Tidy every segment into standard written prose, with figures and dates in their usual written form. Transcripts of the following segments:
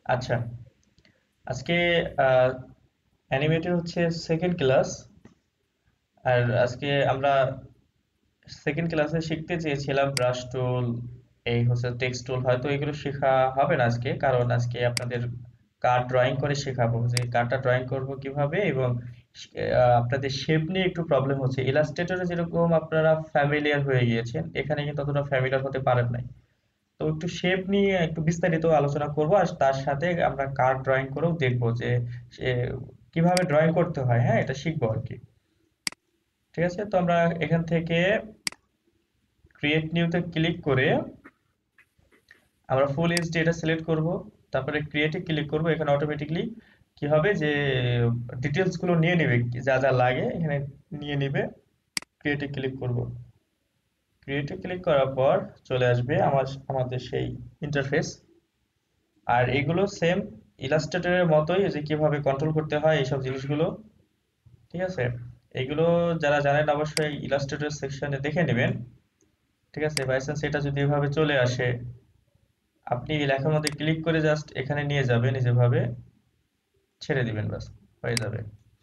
আচ্ছা, আজকে অ্যানিমেটের হচ্ছে সেকেন্ড ক্লাস। আর আজকে আমরা সেকেন্ড ক্লাসে শিখতে চেয়েছিলাম ব্রাশ টুল, এই হচ্ছে টেক্সট টুল। হয়তো এগুলো শেখা হবে না আজকে, কারণ আজকে আপনাদের কার্ড ড্রয়িং করে শেখাবো যে কার্ডটা ড্রয়িং করব কিভাবে। এবং আপনাদের শেপ নিয়ে একটু প্রবলেম হচ্ছে। ইলাস্ট্রেটরে যেরকম আপনারা ফ্যামিলিয়ার হয়ে গিয়েছেন, এখানে কিন্তু অতটা ফ্যামিলিয়ার হতে পারেন নাই। তো একটু শেপ নিয়ে একটু বিস্তারিত আলোচনা করব, আর তার সাথে আমরা কার্ড ড্রয়িং করেও দেখবো যে সে কিভাবে ড্রয়িং করতে হয়। হ্যাঁ, এটা শিখবো আর কি। ঠিক আছে, তো আমরা এখান থেকে ক্রিয়েট নিউতে ক্লিক করে আমরা ফুল এইচডি এটা সিলেক্ট করব। তারপরে ক্রিয়েটে ক্লিক করব। এখানে অটোমেটিকলি কি হবে যে ডিটেলস গুলো নিয়ে নেবে, যা যা লাগে এখানে নিয়ে নেবে। ক্রিয়েটে ক্লিক করব। ক্রিয়েটে ক্লিক করার পর চলে আসবে আমাদের সেই ইন্টারফেস। আর এগুলো সেম ইলাস্ট্রেটরের মতোই, যে কিভাবে কন্ট্রোল করতে হয় এইসব জিনিসগুলো। ঠিক আছে, এগুলো যারা জানেন অবশ্যই ইলাস্ট্রেটর সেকশনে দেখে নেবেন। ঠিক আছে, বাই চান্স এটা যদি এভাবে চলে আসে, আপনি এই লেখার মধ্যে ক্লিক করে জাস্ট এখানে নিয়ে যাবেন, যেভাবে ছেড়ে দিবেন, বাস হয়ে যাবে।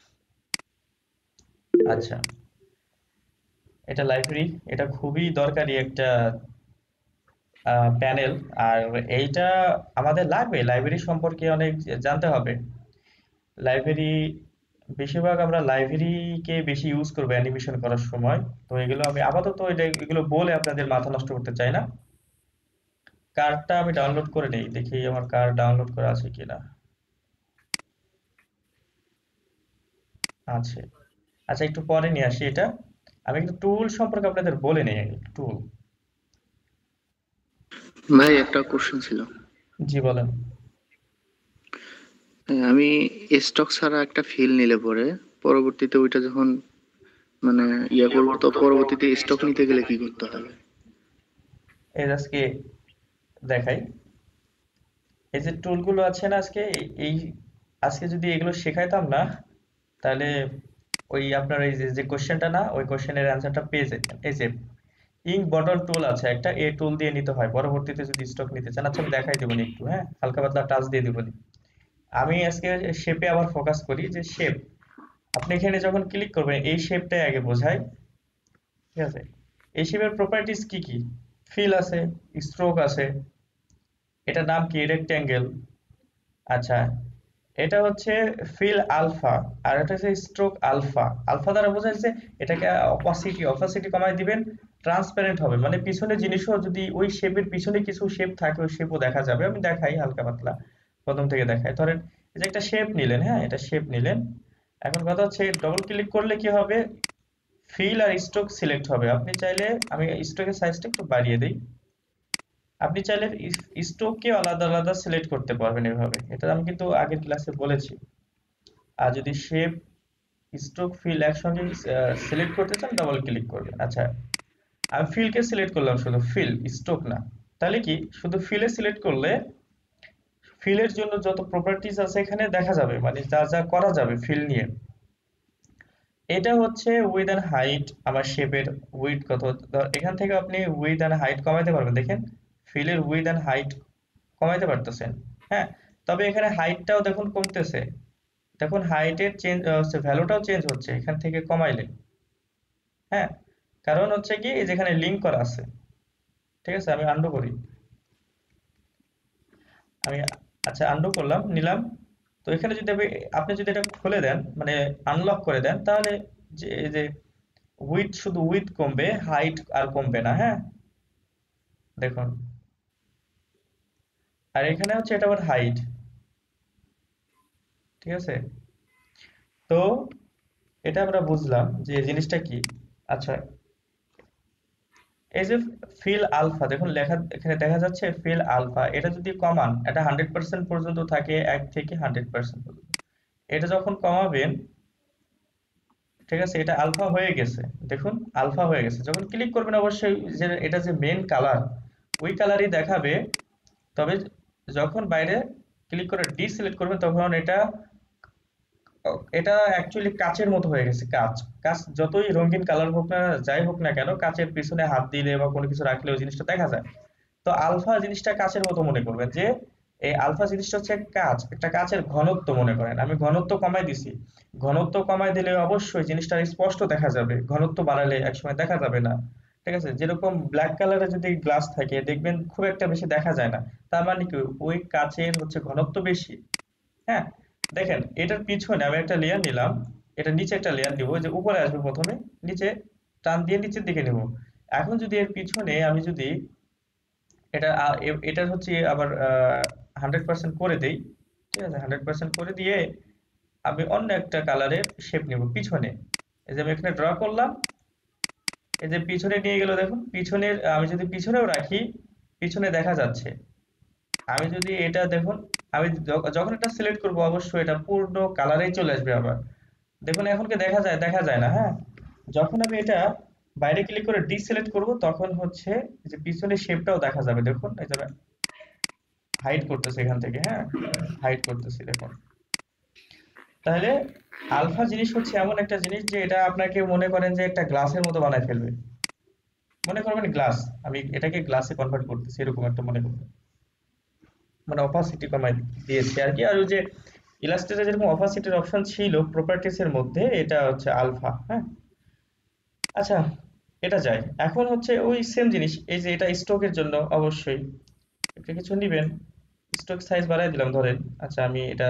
আচ্ছা, এটা লাইব্রেরি, এটা খুবই দরকারি একটা প্যানেল। আর এইটা আমাদের লাগবে, লাইব্রেরি সম্পর্কে অনেক জানতে হবে। লাইব্রেরি, বেশিরভাগ আমরা লাইব্রেরিকে বেশি ইউজ করবো অ্যানিমেশন করার সময়। তো এগুলো আমি আপাতত এগুলো বলে আপনাদের মাথা নষ্ট করতে চাই না। কার্ডটা আমি ডাউনলোড করে নেই, দেখি আমার কার্ড ডাউনলোড করা আছে কিনা। আছে। আচ্ছা, একটু পরে নিয়ে আসি এটা। আমি একটু টুল সম্পর্কে আপনাদের বলে নেই আগে। টুল, ভাই একটা কোশ্চেন ছিল। জি বলেন। আমি স্টক ছাড়া একটা ফিল নিলে পরে পরবর্তীতে ওইটা যখন মানে করবো, তো পরবর্তীতে স্টক নিতে গেলে কি করতে হবে? এই আজকে দেখাই, এই যে টুলগুলো আছে না, আজকে এই আজকে যদি এগুলো শেখাইতাম না, তাহলে ওই আপনার এই যে যে কোশ্চেনটা না, ওই কোশ্চেনের অ্যান্সারটা পেয়ে যেতেন। এই যে ইঙ্ক বটল টুল আছে একটা, এই টুল দিয়ে নিতে হয় পরবর্তীতে যদি স্টক নিতে চান। আচ্ছা, আমি দেখাই দেবনি একটু, হ্যাঁ, হালকা পাতলা টাচ দিয়ে দিবনি। আমি আজকে শেপে আবার ফোকাস করি, যে শেপ আপনি এখানে যখন ক্লিক করবেন এই শেপটাই আগে বোঝায়। ঠিক আছে, এই শেপের প্রপার্টিজ কি কি? ফিল আছে, স্ট্রোক আছে, এটার নাম কি, রেক্ট্যাঙ্গেল। আচ্ছা, এটা হচ্ছে ফিল আলফা, আর এটা হচ্ছে স্ট্রোক আলফা। আলফা দ্বারা বোঝাচ্ছে এটাকে অপাসিটি অপাসিটি কমায় দিবেন, ট্রান্সপারেন্ট হবে, মানে পিছনে জিনিসও যদি ওই শেপের পিছনে কিছু শেপ থাকে ওই শেপও দেখা যাবে। আমি দেখাই হালকা পাতলা, প্রথম থেকে দেখাই। ধরেন এই যে একটা শেপ নিলেন, হ্যাঁ, এটা শেপ নিলেন। এখন কথা হচ্ছে ডবল ক্লিক করলে কি হবে, ফিল আর স্ট্রোক সিলেক্ট হবে। আপনি চাইলে, আমি স্ট্রোকের সাইজটা একটু বাড়িয়ে দিই। আপনি চাইলে স্ট্রোককে আলাদা আলাদা সিলেক্ট করতে পারবেন এভাবে, এটা আমি কিন্তু আগের ক্লাসে বলেছি। আর যদি শেপ, স্ট্রোক, ফিল একসঙ্গে সিলেক্ট করতে চান, ডাবল ক্লিক করবেন। আচ্ছা, আমি ফিলকে সিলেক্ট করলাম, শুধু ফিল, স্ট্রোক না। তাহলে কি, শুধু ফিলে সিলেক্ট করলে ফিলের জন্য যত প্রপার্টিজ আছে এখানে দেখা যাবে, মানে যা যা করা যাবে ফিল নিয়ে। এটা হচ্ছে উইথ এন্ড হাইট, আমার শেপের উইথ কত। এখান থেকে আপনি উইথ এন্ড হাইট কমাইতে পারবেন, দেখেন ফিলের উইথ এন্ড হাইট কমাইতে পারতেছেন। হ্যাঁ, তবে এখানে হাইটটাও দেখুন কমতেছে। দেখুন হাইটের চেঞ্জ হচ্ছে, ভ্যালুটাও চেঞ্জ হচ্ছে এখান থেকে কমাইলে। হ্যাঁ, কারণ হচ্ছে কি, এই যেখানে লিঙ্ক করা আছে। ঠিক আছে, আমি আন্ডু করি। আমি, আচ্ছা, আন্ডু করলাম, নিলাম। তো এখানে যদি আপনি যদি এটা খুলে দেন, মানে আনলক করে দেন, তাহলে যে এই যে উইথ, শুধু উইথ কমবে, হাইট আর কমবে না। হ্যাঁ, দেখুন। আর এখানে হচ্ছে এটা আবার হাইট। ঠিক আছে, তো এটা আমরা বুঝলাম যে এই জিনিসটা কি। আচ্ছা, এই যে ফিল আলফা, দেখুন লেখা এখানে দেখা যাচ্ছে ফিল আলফা। এটা যদি কমান, এটা 100% পর্যন্ত থাকে, 1 থেকে 100% পর্যন্ত। এটা যখন কমাবেন, ঠিক আছে, এটা আলফা হয়ে গেছে। দেখুন আলফা হয়ে গেছে, যখন ক্লিক করবেন অবশ্যই যে এটা যে মেন কালার, ওই কালারই দেখাবে। তবে যখন বাইরে ক্লিক করে ডিসিলেক্ট করবেন, তখন এটা এটা অ্যাকচুয়ালি কাচের মতো হয়ে গেছে। কাচ, কাচ যতই রঙিন কালার হোক না, যাই হোক না কেন, কাচের পিছনে হাত দিলে বা কোনো কিছু রাখলে ওই জিনিসটা দেখা যায়। তো আলফা জিনিসটা কাচের মতো মনে করবেন, যে এই আলফা জিনিসটা হচ্ছে একটা কাচের ঘনত্ব মনে করেন, আমি ঘনত্ব কমাই দিছি। ঘনত্ব কমাই দিলে অবশ্যই জিনিসটা স্পষ্ট দেখা যাবে, ঘনত্ব বাড়ালে একসময় দেখা যাবে না। ঠিক আছে, যেরকম ব্ল্যাক কালারের যদি গ্লাস থাকে দেখবেন খুব একটা বেশি দেখা যায় না, তার মানে কি ওই কাচের হচ্ছে ঘনত্ব বেশি। হ্যাঁ, দেখেন এটার পিছনে আমি একটা লেয়ার নিলাম, এটা নিচে একটা লেয়ার দিব, যে উপরে আসবে প্রথমে, নিচে টান দিয়ে নিচের দিকে নেব। এখন যদি এর পিছনে আমি যদি এটা হচ্ছে আবার 100% করে দেই, ঠিক আছে, 100% করে দিয়ে আমি অন্য একটা কালারের শেপ নিব পিছনে। এই যে আমি এখানে ড্র করলাম, এই যে পিছনে নিয়ে গেল, দেখুন পিছনের আমি যদি পিছনেও রাখি পিছনে দেখা যাচ্ছে। আমি যদি এটা দেখুন, আমি যখন এটা সিলেক্ট করব অবশ্যই এটা পূর্ণ কালারেই চলে আসবে আবার। দেখুন এখন কি দেখা যায়? দেখা যায় না, হ্যাঁ। যখন আমি এটা বাইরে ক্লিক করে ডিসিলেক্ট করব তখন হচ্ছে যে পিছনের শেপটাও দেখা যাবে, দেখুন এই যে হাইড করতেছে এখান থেকে, হ্যাঁ, হাইড করতেছি দেখুন। তাহলে আলফা জিনিস হচ্ছে এমন একটা জিনিস যে এটা আপনাকে মনে করেন যে একটা গ্লাসের মতো বানায় ফেলবে। মনে করবেন গ্লাস, আমি এটাকে গ্লাসে কনভার্ট করতেছি এরকম একটা মনে করবেন, মানে অপাসিটি কমাই দিয়েছি আর কি। আর ওই যে ইলাস্ট্রেটরে যেরকম অপাসিটির অপশন ছিল প্রপার্টিস এর মধ্যে, এটা হচ্ছে আলফা, হ্যাঁ। আচ্ছা, এটা যায়। এখন হচ্ছে ওই সেম জিনিস, এই যে এটা স্ট্রোকের জন্য অবশ্যই একটা কিছু নিবেন, স্ট্রোক সাইজ বাড়াই দিলাম ধরেন। আচ্ছা আমি এটা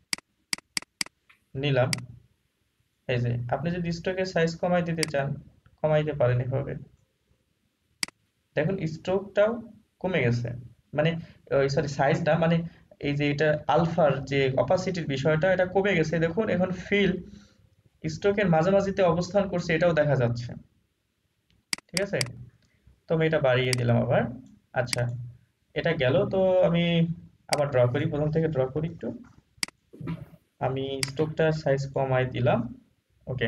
নিলাম। এই যে আপনি যদি স্ট্রোকের সাইজ কমাই দিতে চান কমাইতে পারেন এভাবে, দেখুন স্ট্রোকটাও কমে গেছে, মানে সরি সাইজটা, মানে এই যে এটা আলফার যে অপাসিটির বিষয়টা এটা কমে গেছে, দেখুন এখন ফিল স্ট্রোকের মাঝামাঝিতে অবস্থান করছে এটাও দেখা যাচ্ছে। ঠিক আছে, তো আমি এটা বাড়িয়ে দিলাম আবার। আচ্ছা, এটা গেল তো। আমি আবার ড্র করি, প্রথম থেকে ড্র করি একটু। আমি স্ট্রোকটার সাইজ কমাই দিলাম। ওকে,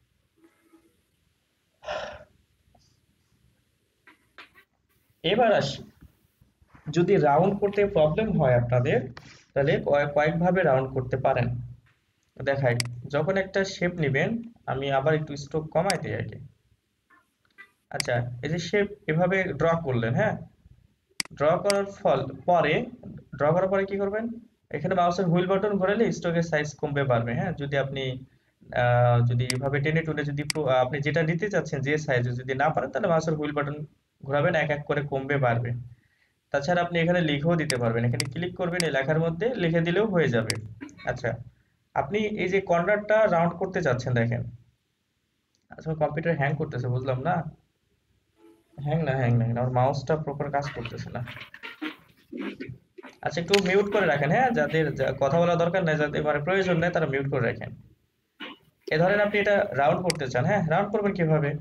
এবার আসি, যদি রাউন্ড করতে প্রবলেম হয় আপনাদের তাহলে কয়েকভাবে রাউন্ড করতে পারেন। দেখাই, যখন একটা শেপ নেবেন, আমি আবার একটু স্ট্রোক কমাই দিই আগে। আচ্ছা, এই যে শেপ এভাবে ড্র করলেন, হ্যাঁ, ড্র করার পরে ড্র করার পরে কি করবেন, এখানে মাউসের হুইল বাটন ঘোরালে স্ট্রোকের সাইজ কমবে বাড়বে, হ্যাঁ। যদি আপনি যদি এভাবে টেনে টুনে যদি আপনি যেটা নিতে চাচ্ছেন যে সাইজে যদি না পারেন তাহলে মাউসের হুইল বাটন ঘোরাবেন, এক এক করে কমবে বাড়বে। তাছাড়া আপনি এখানে লিখেও দিতে পারবেন, এখানে ক্লিক করবেন এই লেখার মধ্যে লিখে দিলেও হয়ে যাবে। আচ্ছা, আপনি এই যে কর্নারটা রাউন্ড করতে চাচ্ছেন দেখেন। আচ্ছা, কম্পিউটার হ্যাং করতেছে বুঝলাম না। হ্যাং না, আমার মাউসটা প্রপার কাজ করতেছে না। আচ্ছা, একটু মিউট করে রাখেন, হ্যাঁ, যাদের কথা বলা দরকার নাই, যাদের মানে প্রয়োজন নেই তারা মিউট করে রাখেন। এ ধরেন আপনি এটা রাউন্ড করতে চান, হ্যাঁ, রাউন্ড করবেন কিভাবে?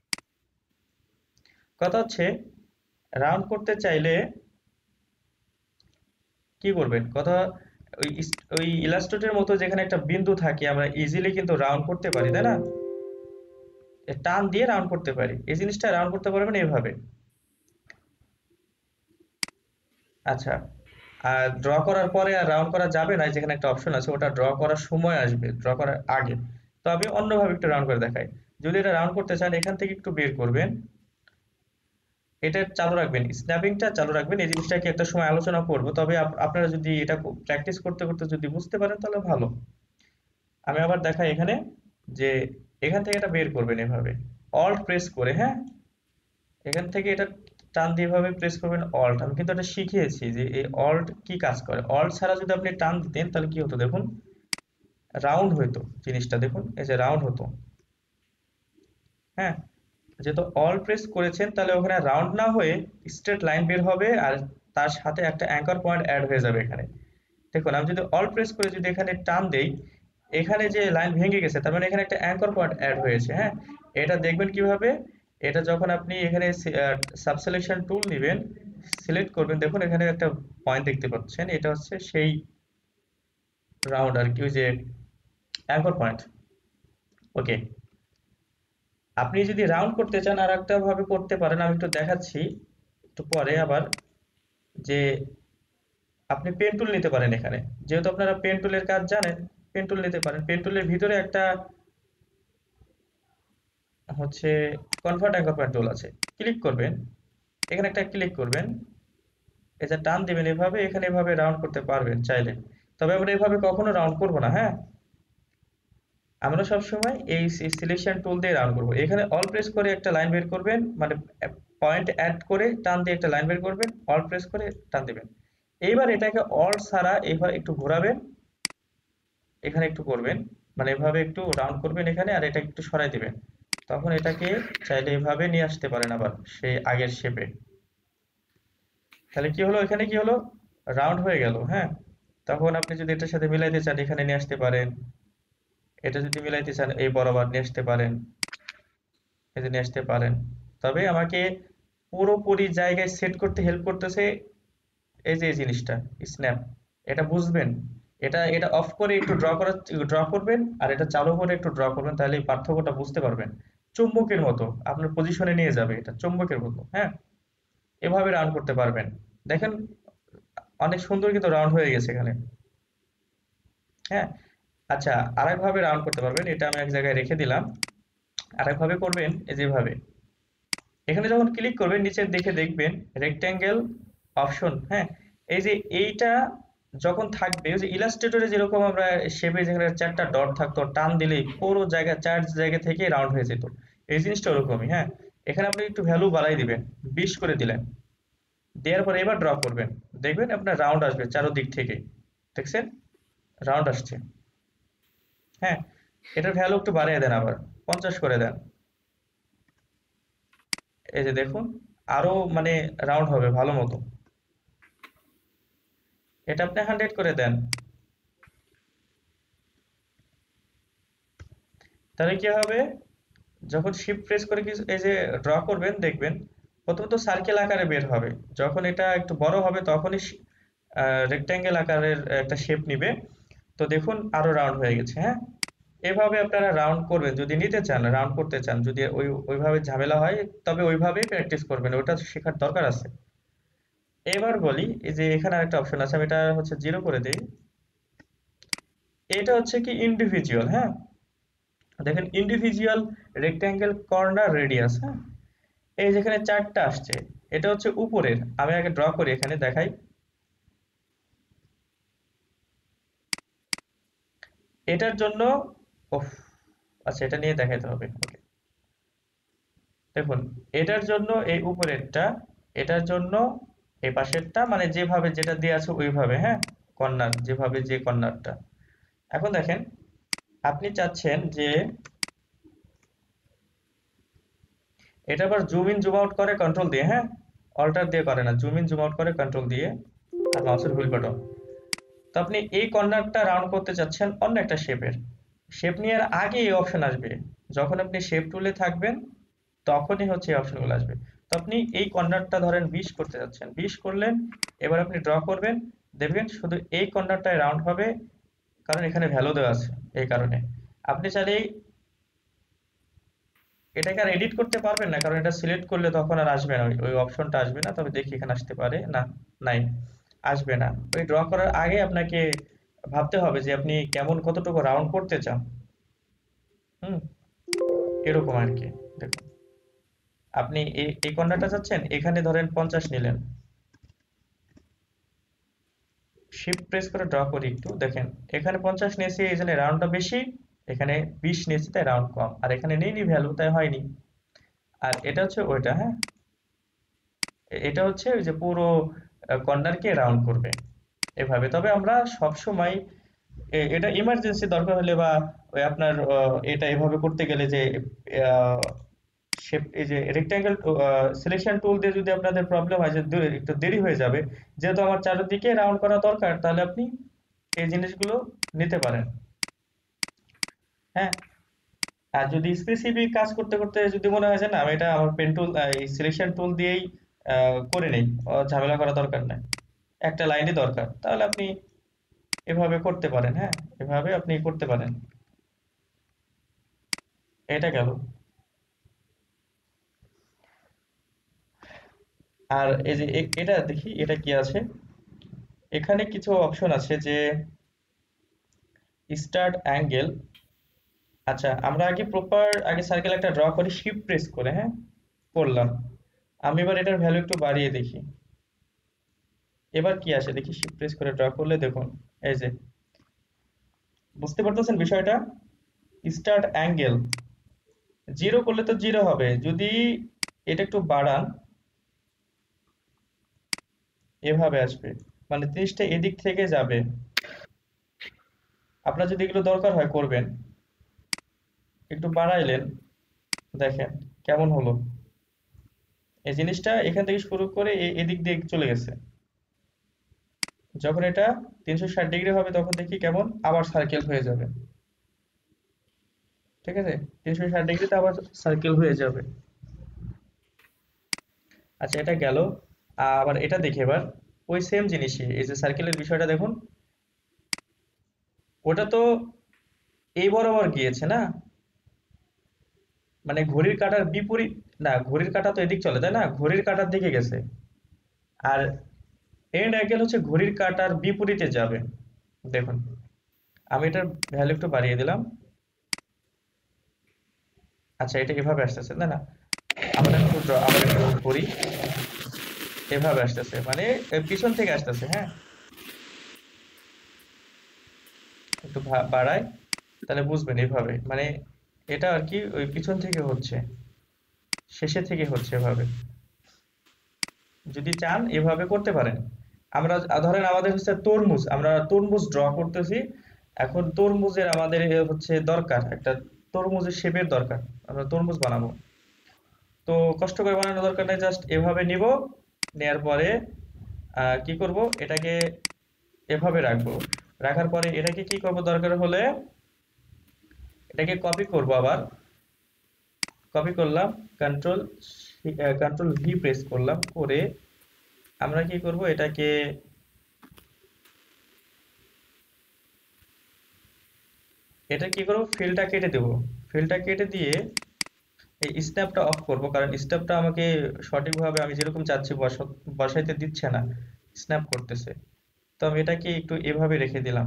কথা হচ্ছে রাউন্ড করতে চাইলে কি করবেন কথা, ওই ইলাস্ট্রেটরের মতো যেখানে একটা বিন্দু থাকে আমরা ইজিলি কিন্তু রাউন্ড করতে পারি, তাই না? টান দিয়ে রাউন্ড করতে পারি, এই জিনিসটা রাউন্ড করতে পারবেন এইভাবে। আচ্ছা, আর ড্র করার পরে আর রাউন্ড করা যাবে না, যেখানে একটা অপশন আছে ওটা ড্র করার সময় আসবে, ড্র করার আগে। তো আমি অন্যভাবে একটু রাউন্ড করে দেখাই। যদি এটা রাউন্ড করতে চান এখান থেকে একটু বের করবেন, এটা চালু রাখবেন, স্ন্যাপিংটা চালু রাখবেন। এই জিনিসটাকে একটা সময় আলোচনা করব, তবে আপনারা যদি এটা প্র্যাকটিস করতে করতে যদি বুঝতে পারেন তাহলে ভালো। আমি আবার দেখাই এখানে, যে এখান থেকে এটা বের করবেন এভাবে অল্ট প্রেস করে, হ্যাঁ। এখান থেকে এটা টান দিয়ে এভাবে প্রেস করবেন অল্ট। আমি কিন্তু এটা শিখিয়েছি যে এই অল্ট কি কাজ করে। অল্ট ছাড়া যদি আপনি টান দিতেন তাহলে কি হতো দেখুন, রাউন্ড হইতো জিনিসটা, দেখুন এই যে রাউন্ড হতো, হ্যাঁ। যেহেতু অল প্রেস করেছেন তাহলে ওখানে রাউন্ড না হয়ে স্ট্রেট লাইন বের হবে, আর তার সাথে একটা অ্যাঙ্কর পয়েন্ট অ্যাড হয়ে যাবে এখানে। দেখুন আমি যদি অল প্রেস করে যদি এখানে টান দেই, এখানে যে লাইন ভেঙে গেছে তার মানে এখানে একটা অ্যাঙ্কর পয়েন্ট অ্যাড হয়েছে, হ্যাঁ। এটা দেখবেন কিভাবে, এটা যখন আপনি এখানে সাবসিলেকশন টুল নেবেন, সিলেক্ট করবেন, দেখুন এখানে একটা পয়েন্ট দেখতে পাচ্ছেন, এটা হচ্ছে সেই রাউন্ড আর কি, ওই যে অ্যাঙ্কর পয়েন্ট। ওকে, আপনি যদি রাউন্ড করতে চান আর একটা ভাবে করতে পারেন, আমি একটু দেখাচ্ছি একটু পরে আবার, যে আপনি পেন টুল নিতে পারেন এখানে, যেহেতু আপনারা পেন টুলের কাজ জানেন, পেন টুল নিতে পারেন। পেন টুলের ভিতরে একটা হচ্ছে কনভার্ট অ্যাঙ্কর পয়েন্ট টুল আছে, ক্লিক করবেন, এখানে একটা ক্লিক করবেন, এই যে টান দিবেন এভাবে, এখানে এভাবে রাউন্ড করতে পারবেন চাইলে। তবে আমরা এভাবে কখনো রাউন্ড করব না, হ্যাঁ। আমরা সব সময় এই সিলেকশন টুল দিয়ে রাউন্ড করব। এখানে অল প্রেস করে একটা লাইন বের করবেন, মানে পয়েন্ট অ্যাড করে টান দিয়ে একটা লাইন বের করবেন, অল প্রেস করে টান দিবেন। এইবার এটাকে অল ছাড়া এভাবে একটু ঘোরাবেন, এখানে একটু করবেন, মানে এভাবে একটু রাউন্ড করবেন এখানে, আর এটা একটু সরাই দিবেন। তখন এটাকে চাইলে এভাবে নিয়ে আসতে পারেন আবার সেই আগের শেপে। তাহলে কি হলো, এখানে কি হলো, রাউন্ড হয়ে গেল, হ্যাঁ। তখন আপনি যদি এটার সাথে মিলাইতে চান এখানে নিয়ে আসতে পারেন, এটা যদি মিলাইতে চান এই বরাবর নিয়ে আসতে পারেন, এই যে নিয়ে আসতে পারেন। তবে আমাকে পুরোপুরি জায়গায় সেট করতে হেল্প করতেছে এই যে এই জিনিসটা, স্ন্যাপ। এটা বুঝবেন, এটা এটা অফ করে একটু ড্র করবেন, আর এটা চালু করে একটু ড্র করবেন, তাহলে এই পার্থক্যটা বুঝতে পারবেন। চুম্বকের মতো আপনার পজিশনে নিয়ে যাবে, এটা চুম্বকের মতো, হ্যাঁ। এভাবে রাউন্ড করতে পারবেন। দেখেন অনেক সুন্দর কিন্তু রাউন্ড হয়ে গেছে এখানে, হ্যাঁ। আচ্ছা, আরেক ভাবে রাউন্ড করতে পারবেন, এটা আমি এক জায়গায় রেখে দিলাম। আরেক ভাবে করবেন এই যেভাবে, এখানে যখন ক্লিক করবেন নিচের দিকে দেখবেন রেক্ট্যাঙ্গেল অপশন, হ্যাঁ। এই যে এইটা যখন থাকবে, ওই যে ইলাস্ট্রেটরে যেরকম আমরা শেপে যেখানে চারটা ডট থাকতো, টান দিলেই পুরো জায়গা চার জায়গা থেকে রাউন্ড হয়ে যেত, এই জিনিসটা ওরকমই, হ্যাঁ। এখানে আপনি একটু ভ্যালু বাড়াই দিবেন, 20 করে দিলেন, দেওয়ার পরে এবার ড্র করবেন, দেখবেন আপনার রাউন্ড আসবে চারোদিক থেকে, দেখছেন রাউন্ড আসছে, হ্যাঁ। এটার ভ্যালু একটু বাড়িয়ে দেন, আবার 50 করে দেন, এই যে দেখুন আরো মানে রাউন্ড হবে ভালো মতো। এটা আপনি 100 করে দেন, তাহলে কি হবে, যখন শিফট প্রেস করে কিছু এই যে ড্র করবেন দেখবেন প্রথমত সার্কেল আকারে বের হবে, যখন এটা একটু বড় হবে তখনই রেক্ট্যাঙ্গেল আকারের একটা শেপ নিবে। তো দেখুন আরো রাউন্ড হয়ে গেছে, হ্যাঁ। এভাবে আপনারা রাউন্ড করবেন যদি নিতে চান, রাউন্ড করতে চান, যদি ওইভাবে ঝামেলা হয় তবে ওইভাবেই প্র্যাকটিস করবেন, ওটা শেখার দরকার আছে। এবার বলি, এই যে এখানে আরেকটা অপশন আছে, আমি এটা হচ্ছে 0 করে দিই। এটা হচ্ছে কি ইন্ডিভিজুয়াল, হ্যাঁ। দেখেন ইন্ডিভিজুয়াল রেক্ট্যাঙ্গেল কর্নার রেডিয়াস, হ্যাঁ। এই যেখানে চারটা আসছে, এটা হচ্ছে উপরের, আমি আগে ড্র করি এখানে দেখাই। এটার জন্য উফ, আচ্ছা এটা নিয়ে দেখাইতে হবে, ওকে। দেখুন এটার জন্য এই উপরেরটা, এটার জন্য এই পাশেরটা, মানে যেভাবে যেটা দেওয়া আছে ওইভাবে, হ্যাঁ। কর্নার যেভাবে, যে কর্নারটা। এখন দেখেন আপনি চাচ্ছেন যে এটা আবার জুম ইন জুম আউট করে কন্ট্রোল দিয়ে, হ্যাঁ। অল্টার দিয়ে করে না, জুম ইন জুম আউট করে কন্ট্রোল দিয়ে, আর মাউসের হুইল বাটন। তো আপনি এই কর্নারটা রাউন্ড করতে চাচ্ছেন অন্য একটা শেপের, শেপ নেওয়ার আগে এই অপশন আসবে, যখন আপনি শেপ টুলে থাকবেন তখনই হচ্ছে এই অপশনগুলো আসবে। তো আপনি এই কর্নারটা ধরেন 20 করতে যাচ্ছেন, 20 করলেন, এবার আপনি ড্র করবেন, দেখবেন শুধু এই কর্নারটায় রাউন্ড হবে, কারণ এখানে ভ্যালু দেওয়া আছে, এই কারণে। আপনি চাইলে এটাকে আর এডিট করতে পারবেন না, কারণ এটা সিলেক্ট করলে তখন আর আসবে না, ওই ওই অপশনটা আসবে না। তবে দেখি এখানে আসতে পারে না, নাই, আসবে না। ওই ড্র করার আগে আপনাকে ভাবতে হবে যে আপনি কেমন কতটুকু রাউন্ড করতে চান, হুম। এরকম আর কি। দেখুন আপনি এই কর্নারটা চাচ্ছেন, এখানে ধরেন 50 নিলেন, শিফট প্রেস করে ড্র করি একটু, দেখেন এখানে 50 নিয়েছি এই জন্য রাউন্ডটা বেশি, এখানে 20 নিয়েছি তাই রাউন্ড কম, আর এখানে নেইনি ভ্যালু তাই হয়নি। আর এটা হচ্ছে ওইটা, হ্যাঁ। এটা হচ্ছে ওই যে পুরো কর্নারকে রাউন্ড করবে এভাবে। তবে আমরা সব সময় এটা ইমার্জেন্সি দরকার হলে, বা ওই আপনার এটা এভাবে করতে গেলে যে শেপ, এই যে রেক্ট্যাঙ্গেল সিলেকশন টুল দিয়ে যদি আপনাদের প্রবলেম হয় যে একটু দেরি হয়ে যাবে, যেহেতু আমার চারিদিকে রাউন্ড করা দরকার, তাহলে আপনি এই জিনিসগুলো নিতে পারেন, হ্যাঁ। আর যদি স্পেসিফিক কাজ করতে করতে যদি মনে হয় যে না আমি এটা আমার পেন টুল, এই সিলেকশন টুল দিয়েই করে নেই, ঝামেলা করা দরকার নাই, একটা লাইনই দরকার, তাহলে আপনি এভাবে করতে পারেন, হ্যাঁ। এভাবে আপনি করতে পারেন। এটা গেল। আর এই যে এটা দেখি এটা কি আছে, এখানে কিছু অপশন আছে যে স্টার্ট অ্যাঙ্গেল। আচ্ছা আমরা আগে প্রপার আগে সার্কেল একটা ড্র করি শিফট প্রেস করে, হ্যাঁ। করলাম, আমি এবার এটার ভ্যালু একটু বাড়িয়ে দেখি, এবার কি আসে দেখি, শিফট প্রেস করে ড্র করলে দেখুন, এই যে বুঝতে পারতেছেন বিষয়টা। স্টার্ট অ্যাঙ্গেল জিরো করলে তো জিরো হবে, যদি এটা একটু বাড়ান এভাবে আসবে, মানে জিনিসটা এদিক থেকে যাবে। আপনার যদি এগুলো দরকার হয় করবেন, একটু বাড়াইলেন, দেখেন কেমন হলো। এই জিনিসটা এখান থেকে শুরু করে এদিক দিয়ে চলে গেছে। যখন এটা 360 ডিগ্রি হবে তখন দেখি কেমন আবার সার্কেল হয়ে যাবে। ঠিক আছে, 360 ডিগ্রিতে আবার সার্কেল হয়ে যাবে। আচ্ছা এটা গেল। আবার এটা দেখি এবার, ওই সেম জিনিসই, এই যে সার্কেলের বিষয়টা দেখুন, ওটা তো এই বরাবর গিয়েছে না, মানে ঘড়ির কাঁটার বিপরীত। না, ঘড়ির কাঁটা তো এদিক চলে তাই না, ঘড়ির কাঁটার দিকে গেছে। আর এন্ড অ্যাঙ্গেল হচ্ছে ঘড়ির কাঁটার বিপরীতে যাবে। দেখুন, আমি এটার ভ্যালু একটু বাড়িয়ে দিলাম। আচ্ছা এটা এভাবে আসতেছে না, না আবার একটু করি, এভাবে আসতেছে, মানে পিছন থেকে আসতেছে। হ্যাঁ, একটু বাড়াই, তাহলে বুঝবেন এভাবে, মানে এটা আর কি ওই পিছন থেকে হচ্ছে, শেষে থেকে হচ্ছে এভাবে। যদি চান এভাবে করতে পারেন। আমরা ধরেন আমাদের হচ্ছে তরমুজ, আমরা তরমুজ ড্র করতেছি। এখন তরমুজের আমাদের হচ্ছে দরকার একটা, তরমুজের শেপের দরকার, আমরা তরমুজ বানাবো। তো কষ্ট করে বানানোর দরকার নেই, জাস্ট এভাবে নিব, নেয়ার পরে কি করব, এটাকে এভাবে রাখবো। রাখার পরে এটাকে কি করব, দরকার হলে এটাকে কপি করব, আবার কপি করলাম, কন্ট্রোল কন্ট্রোল ভি প্রেস করলাম, করে আমরা কি করব, এটাকে এটা কি করব, ফিলটা কেটে দেব। ফিলটা কেটে দিয়ে এই স্ন্যাপটা অফ করব, কারণ স্ন্যাপটা আমাকে সঠিকভাবে আমি যেরকম চাচ্ছি বসাইতে দিচ্ছে না, স্ন্যাপ করতেছে। তো আমি এটাকে একটু এভাবে রেখে দিলাম,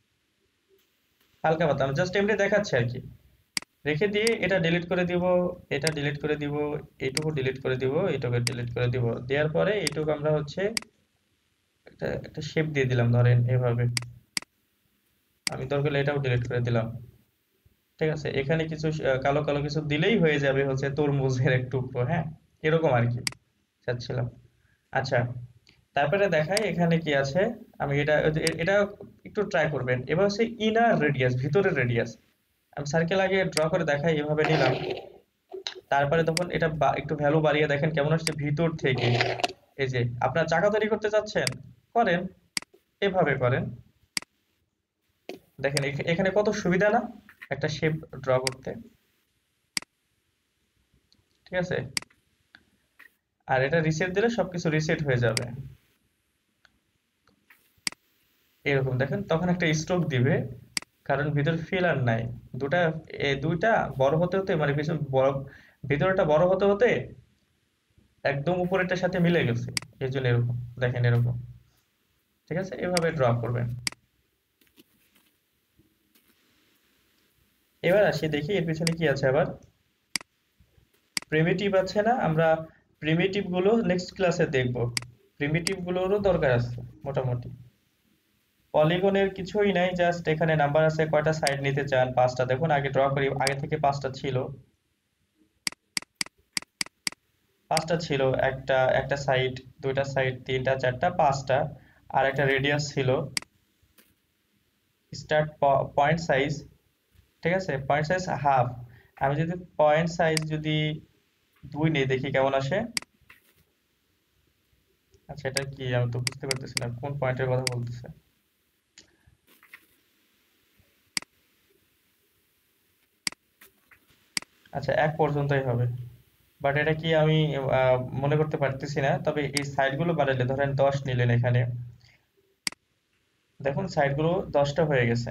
হালকা পাতলা, আমি জাস্ট এমনি দেখাচ্ছি আর কি। রেখে দিয়ে এটা ডিলিট করে দিব, এটা ডিলিট করে দিব, এইটুকু ডিলিট করে দিব, এইটুকু ডিলিট করে দিব। দেওয়ার পরে এইটুকু আমরা হচ্ছে একটা একটা শেপ দিয়ে দিলাম, ধরেন এভাবে। আমি দরকার হলে এটাও ডিলিট করে দিলাম। ঠিক আছে, এখানে কিছু কালো কালো কিছু দিলেই হয়ে যাবে হচ্ছে তরমুজের এক টুকরো। হ্যাঁ, এরকম আর কি চাচ্ছিলাম। আচ্ছা, তারপরে দেখাই এখানে কি আছে। আমি এটা একটু ট্রাই করবেন। এবার হচ্ছে ইনার রেডিয়াস, ভিতরের রেডিয়াস। আমি সার্কেল আগে ড্র করে দেখাই, এভাবে নিলাম। তারপরে তখন এটা একটু ভ্যালু বাড়িয়ে দেখেন কেমন আসছে ভিতর থেকে। এই যে আপনার চাকা তৈরি করতে চাচ্ছেন, করেন, এভাবে করেন। দেখেন এখানে কত সুবিধা না একটা শেপ ড্র করতে। ঠিক আছে, আর এটা রিসেট দিলে সবকিছু রিসেট হয়ে যাবে। এরকম দেখেন, তখন একটা স্ট্রোক দিবে, কারণ ভিতর ফিলার নাই। দুটা দুইটা বড় হতে হতে, মানে পিছন বড়, ভিতরটা বড় হতে হতে একদম উপরেরটার সাথে মিলে গেছে, এই জন্য এরকম দেখেন, এরকম। ঠিক আছে, এভাবে ড্র করবেন। এবার আসি দেখি এর পিছনে কি আছে আবার। প্রিমিটিভ আছে না, আমরা প্রিমিটিভ গুলো নেক্সট ক্লাসে দেখব। প্রিমিটিভ গুলোরও দরকার আছে মোটামুটি। পলিগনের কিছুই নাই, জাস্ট এখানে নাম্বার আছে, কয়টা সাইড নিতে চান, পাঁচটা। দেখুন আগে ড্র করি, আগে থেকে পাঁচটা ছিল, পাঁচটা ছিল, একটা একটা সাইড, দুইটা সাইড, তিনটা, চারটা, পাঁচটা। আর একটা রেডিয়াস ছিল। স্টার্ট পয়েন্ট সাইজ, ঠিক আছে, পয়েন্ট সাইজ হাফ। আমি যদি পয়েন্ট সাইজ যদি 2 নেই, দেখি কেমন আসে। আচ্ছা এটা কি, আমি তো বুঝতে পারতেছি না কোন পয়েন্টের কথা বলতেছে। আচ্ছা 1 পর্যন্তই হবে, বাট এটা কি আমি মনে করতে পারতেছি না। তবে এই সাইড গুলো বাড়াইলে, ধরেন 10 নিলেন এখানে, দেখুন সাইড গুলো 10টা হয়ে গেছে।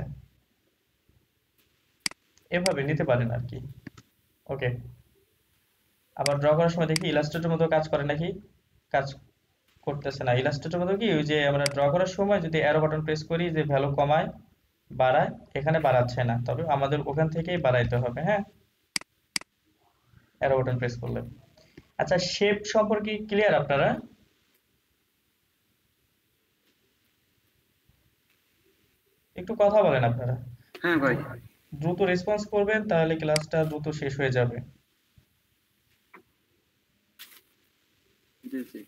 এভাবে নিতে পারেন আর কি। ওকে, আবার ড্র করার সময় দেখি ইলাস্ট্রেটর মতো কাজ করে নাকি। কাজ করতেছে না। ইলাস্ট্রেটর মতো কি, ওই যে আমরা ড্র করার সময় যদি অ্যারো বাটন প্রেস করি, যে ভ্যালু কমায় বাড়ায়, এখানে বাড়াচ্ছে না, তবে আমাদের ওখান থেকেই বাড়াইতে হবে। হ্যাঁ, অ্যারো বাটন প্রেস করলে। আচ্ছা শেপ সম্পর্কে ক্লিয়ার আপনারা? একটু কথা বলেন আপনারা। হ্যাঁ ভাই। দ্রু- দ্রুত রেসপন্স করবেন, তাহলে ক্লাসটা দ্রুত শেষ হয়ে যাবে। জি জি।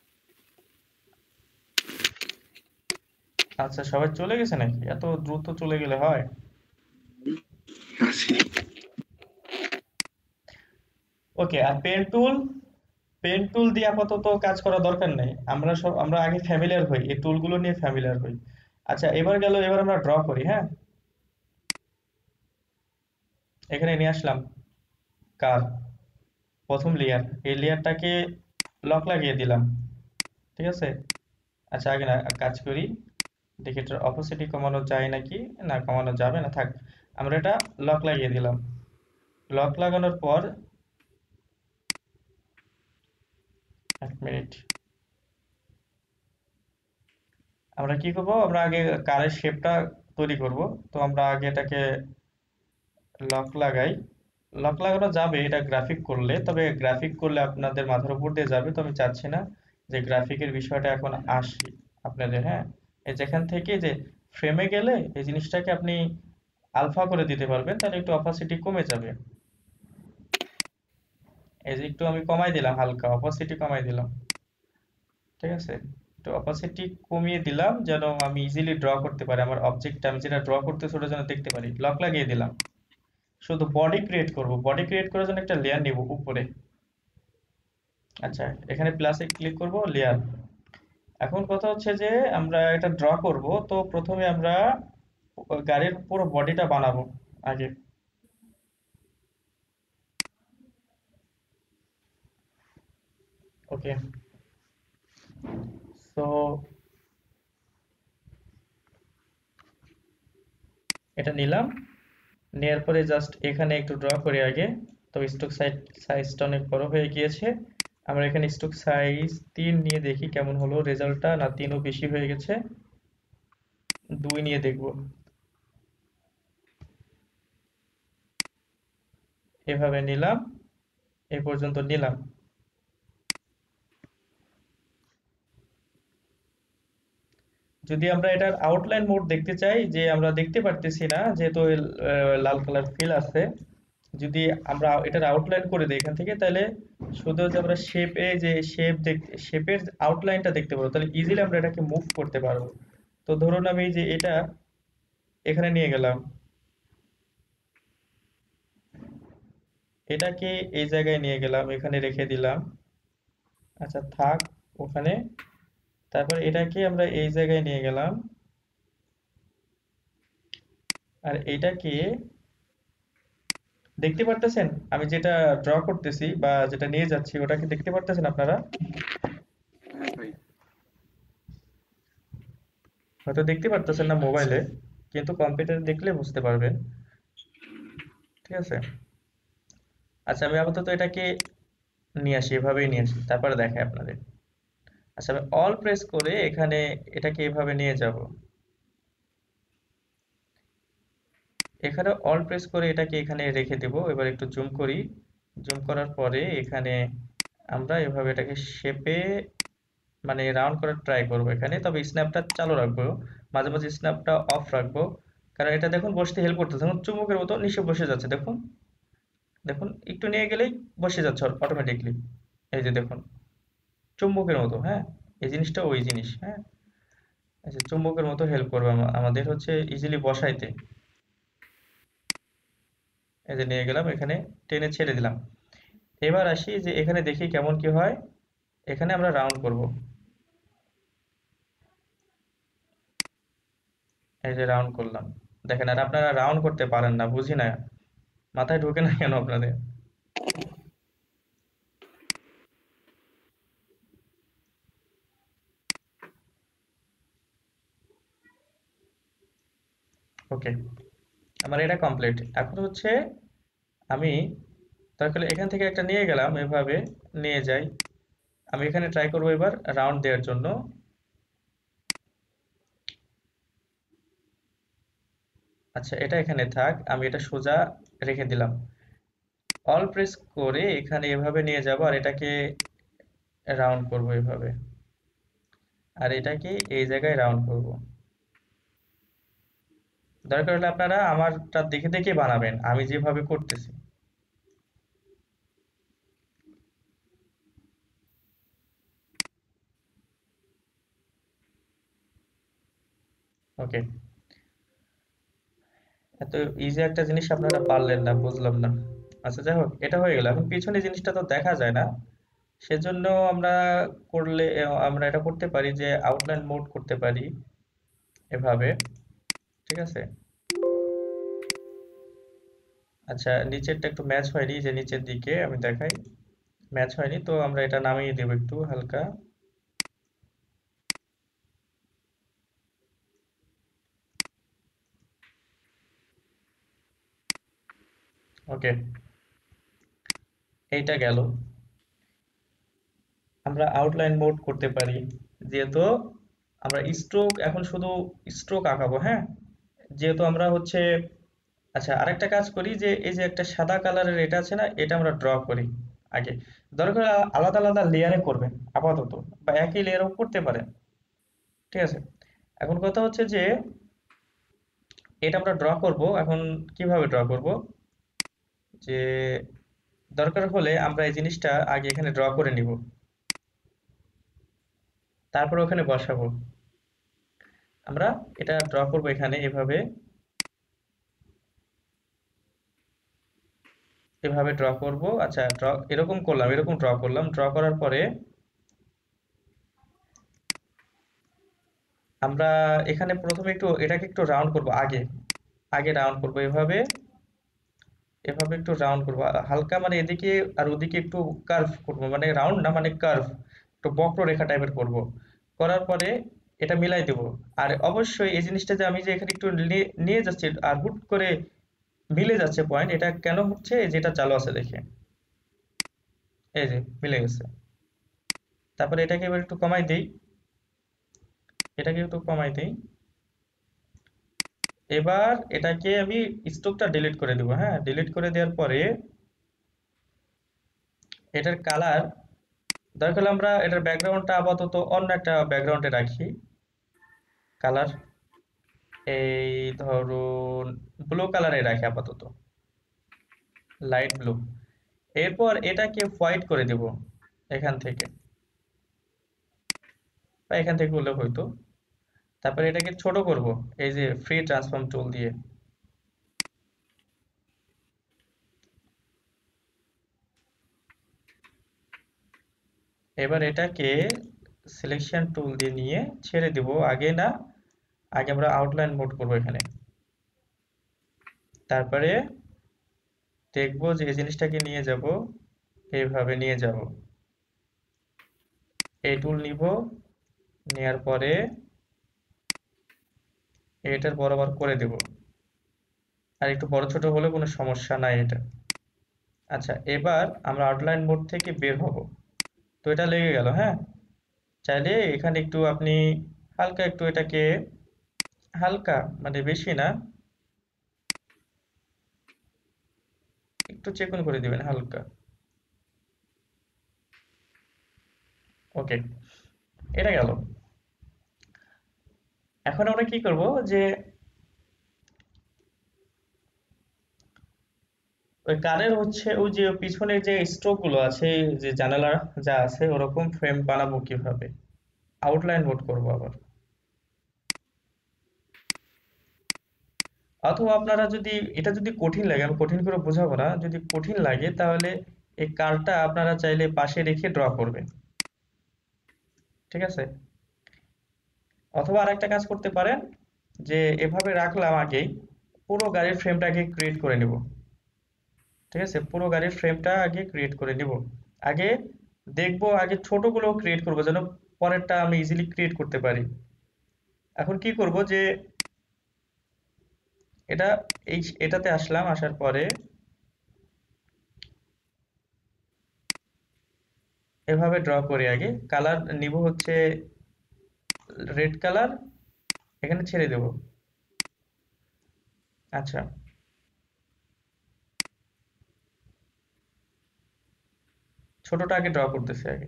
আচ্ছা, সবাই চলে গেছে নাকি? এত দ্রুত চলে গেলে হয়? আছি। ওকে, আর পেন টুল দিয়ে আপাতত কাজ করা দরকার নেই। আমরা আগে ফ্যামিলিয়ার হই, এই টুলগুলো নিয়ে ফ্যামিলিয়ার হই। আচ্ছা, এবার আমরা ড্র করি, হ্যাঁ। এখানে নিয়ে আসলাম কার প্রথম লেয়ার, এই লেয়ারটাকে লক লাগিয়ে দিলাম, ঠিক আছে। আচ্ছা, আগে না কাজ করি, দেখি এটার অপোসিটি কমানো যায় নাকি। না, কমানো যাবে না, থাক। আমরা এটা লক লাগিয়ে দিলাম। লক লাগানোর পর, এক মিনিট, আমরা কি করব, আমরা আগে কারের শেপটা তৈরি করব। তো আমরা আগে এটাকে লক লাগাই। লক লাগানো যাবে এটা গ্রাফিক করলে, তবে গ্রাফিক করলে আপনাদের মাথার উপর দিয়ে যাবে, তো আমি চাচ্ছি না যে গ্রাফিকের বিষয়টা এখন আসি আপনাদের, হ্যাঁ। এই যেখান থেকে যে ফ্রেমে গেলে এই জিনিসটাকে আপনি আলফা করে দিতে পারবেন, তাহলে একটু অপাসিটি কমে যাবে। এই যে একটু আমি কমাই দিলাম, হালকা অপাসিটি কমাই দিলাম, ঠিক আছে। একটু অপাসিটি কমিয়ে দিলাম যেন আমি ইজিলি ড্র করতে পারি, আমার অবজেক্টটা আমি যেটা ড্র করতেছি ওটা যেন দেখতে পারি। লক লাগিয়ে দিলাম। শুধু বডি ক্রিয়েট করব, বডি ক্রিয়েট করার জন্য একটা লেয়ার নিব উপরে। আচ্ছা, এখানে প্লাসে ক্লিক করব, লেয়ার। এখন কথা হচ্ছে যে আমরা এটা ড্র করব, তো প্রথমে আমরা গাড়ির পুরো বডিটা বানাবো আগে। ওকে, সো এটা নিলাম, নেয়ার পরে জাস্ট এখানে একটু ড্র করি আগে। তো স্ট্রোক সাইজটা অনেক বড় হয়ে গিয়েছে। আমরা এখানে স্ট্রোক সাইজ 3 নিয়ে দেখি কেমন হলো রেজাল্টটা, না 3ও বেশি হয়ে গেছে, 2 নিয়ে দেখব। এভাবে নিলাম, এ পর্যন্ত নিলাম। যদি আমরা এটার আউটলাইন মোড দেখতে চাই, যে আমরা দেখতে পারতেছি না যেহেতু লাল কালার ফিল আছে, যদি আমরা এটার আউটলাইন করে দিই এখান থেকে, তাহলে শুধু যে আমরা শেপের আউটলাইনটা দেখতে পারবো, তাহলে ইজিলি আমরা এটাকে মুভ করতে পারবো। তো ধরুন আমি যে এটা এখানে নিয়ে গেলাম, এটাকে এই জায়গায় নিয়ে গেলাম, এখানে রেখে দিলাম। আচ্ছা, থাক ওখানে। তারপর এটাকে আমরা এই জায়গায় নিয়ে গেলাম, আর এটাকে দেখতে পারতেছেন আমি যেটা ড্র করতেছি বা যেটা নিয়ে যাচ্ছি, ওটা কি দেখতে পারতেছেন আপনারা? হ্যাঁ ভাই। হয়তো দেখতে পারতেছেন না মোবাইলে, কিন্তু কম্পিউটারে দেখলে বুঝতে পারবেন, ঠিক আছে। আচ্ছা, আমি আপাতত এটাকে নিয়ে আসি, এভাবেই নিয়ে আসি, তারপরে দেখাই আপনাদের। আচ্ছা, আমি অল প্রেস করে এখানে এটাকে এভাবে নিয়ে যাব। এখানে অল প্রেস করে এটাকে এখানে রেখে দেব। এবার একটু জুম করি, জুম করার পরে এখানে আমরা এভাবে এটাকে শেপে মানে রাউন্ড করার ট্রাই করব এখানে, তবে স্ন্যাপটা চালু রাখবো, মাঝে মাঝে স্ন্যাপটা অফ রাখবো। কারণ এটা দেখুন বসতে হেল্প করতেছে, দেখুন চুম্বকের মতো নিচে বসে যাচ্ছে, দেখুন। দেখুন একটু নিয়ে গেলেই বসে যাচ্ছে অটোমেটিকলি, এই যে দেখুন, চুম্বকের মতো, হ্যাঁ। এই জিনিসটা ওই জিনিস, হ্যাঁ। আচ্ছা, চুম্বকের মতো হেল্প করবে আমাদের হচ্ছে ইজিলি বসাইতে। এই যে নিয়ে গেলাম, এখানে টেনে ছেড়ে দিলাম। এবার আসি যে এখানে দেখি কেমন কি হয়। এখানে আমরা রাউন্ড করব, এই যে রাউন্ড করলাম। দেখেন, আর আপনারা রাউন্ড করতে পারেন না, বুঝি না, মাথায় ঢোকে না কেন আপনাদের। ওকে, আমার এটা কমপ্লিট। এখন হচ্ছে আমি তাহলে এখান থেকে একটা নিয়ে গেলাম, এভাবে নিয়ে যাই। আমি এখানে ট্রাই করবো এবার রাউন্ড দেওয়ার জন্য। আচ্ছা, এটা এখানে থাক, আমি এটা সোজা রেখে দিলাম। অল প্রেস করে এখানে এভাবে নিয়ে যাব, আর এটাকে রাউন্ড করব এভাবে, আর এটাকে এই জায়গায় রাউন্ড করব। দরকার হলে আপনারা আমারটা দেখে দেখে বানাবেন, আমি যেভাবে করতেছি। ওকে, এত ইজি একটা জিনিস আপনারা পারলেন না, বুঝলাম না। আচ্ছা যাই হোক, এটা হয়ে গেল। এখন পিছনে জিনিসটা তো দেখা যায় না, সেজন্য আমরা করলে আমরা এটা করতে পারি যে আউটলাইন মোড করতে পারি এভাবে। ঠিক আছে। আচ্ছা, নিচেরটা একটু ম্যাচ হয়নি, যে নিচের দিকে আমি দেখাই, ম্যাচ হয়নি, তো আমরা এটা নামিয়ে দেবো একটু হালকা। ওকে, এইটা গেল। আমরা আউটলাইন মোড করতে পারি, যেহেতু আমরা স্ট্রোক এখন শুধু স্ট্রোক আঁকাবো, হ্যাঁ। যেহেতু আমরা হচ্ছে, আচ্ছা আরেকটা কাজ করি, যে এই যে একটা সাদা কালারের এটা আছে না, এটা আমরা ড্র করি আগে। দরকার হলে আলাদা আলাদা লেয়ারে করবেন আপাতত, বা একই লেয়ারও করতে পারেন। ঠিক আছে। এখন কথা হচ্ছে যে এটা আমরা ড্র করব এখন। কিভাবে ড্র করব, যে দরকার হলে আমরা এই জিনিসটা আগে এখানে ড্র করে নিব, তারপর ওখানে বসাবো। আমরা এটা ড্র করব এখানে এভাবে, এভাবে ড্র করব। আচ্ছা, ড্র এরকম করলাম, এরকম ড্র করলাম। ড্র করার পরে আমরা এখানে প্রথমে একটু এটাকে একটু রাউন্ড করব আগে, আগে রাউন্ড করব এভাবে, এভাবে একটু রাউন্ড করব হালকা, মানে এদিকে আর ওদিকে একটু কার্ভ করব, মানে রাউন্ড না, মানে কার্ভ, একটু বক্ররেখা টাইপের করব। করার পরে এটা মিলাই দেব। আর অবশ্যই এই জিনিসটা যে আমি যে এখানে একটু নিয়ে যাচ্ছি আর হুট করে মিলে যাচ্ছে পয়েন্ট, এটা কেন হচ্ছে, যেটা চালু আছে দেখে, এই যে মিলে গেছে। তারপরে এটাকে এবার একটু কমাই দেই, এটাকে একটু কমাই দেই। এবার এটাকে আমি স্ট্রোকটা ডিলিট করে দিব, হ্যাঁ। ডিলিট করে দেওয়ার পরে এটার কালার, দরকার হলে আমরা এটার ব্যাকগ্রাউন্ডটা আপাতত অন্য একটা ব্যাকগ্রাউন্ডে রাখি। কালার এই ধরুন ব্লু কালারে রাখি আপাতত, লাইট ব্লু। এরপর এটাকে হোয়াইট করে দেব এখান থেকে, বা এখান থেকে হলে হয়তো। তারপরে এটাকে ছোট করব এই যে ফ্রি ট্রান্সফর্ম টুল দিয়ে। এবার এটাকে সিলেকশন টুল দিয়ে নিয়ে ছেড়ে দিব, আগে না, আগে আমরা আউটলাইন মোড করব এখানে। তারপরে দেখবো যে এই জিনিসটাকে নিয়ে যাব, এইভাবে নিয়ে যাব, এই টুল নিব, নেয়ার পরে এটার বরাবর করে দেব। আর একটু বড় ছোট হলে কোনো সমস্যা নাই এটা। আচ্ছা, এবার আমরা আউটলাইন মোড থেকে বের হব। তো এটা লেগে গেল, হ্যাঁ। চাইলে এখানে একটু আপনি হালকা একটু এটাকে, হালকা মানে বেশি না, একটু চেকন করে দিবেন হালকা। ওকে, এটা গেল। এখন আমরা কি করব, যে ওই কারের হচ্ছে ওই যে পিছনে যে স্ট্রোক গুলো আছে, যে জানালা যা আছে, ওরকম ফ্রেম বানাবো কিভাবে, আউটলাইন মোড করব আবার। অথবা আপনারা যদি এটা যদি কঠিন লাগে, আমি কঠিন করে বোঝাবো না, যদি কঠিন লাগে তাহলে এই কার্ভটা আপনারা চাইলে পাশে রেখে ড্র করবেন। ঠিক আছে। অথবা আরেকটা কাজ করতে পারেন, যে এভাবে রাখলাম আগেই, পুরো গাড়ির ফ্রেমটাকে ক্রিয়েট করে নিব। ঠিক আছে, পুরো গাড়ির ফ্রেমটা আগে ক্রিয়েট করে নিব। আগে দেখবো, আগে ছোটগুলো ক্রিয়েট করবো যেন পরেরটা আমি ইজিলি ক্রিয়েট করতে পারি। এখন কি করব, যে এটা এটাতে আসলাম, আসার পরে এভাবে ড্র করি। আগে কালার নিব হচ্ছে রেড কালার, এখানে ছেড়ে দেব। আচ্ছা, ছোটটা আগে ড্র করতেছি আগে।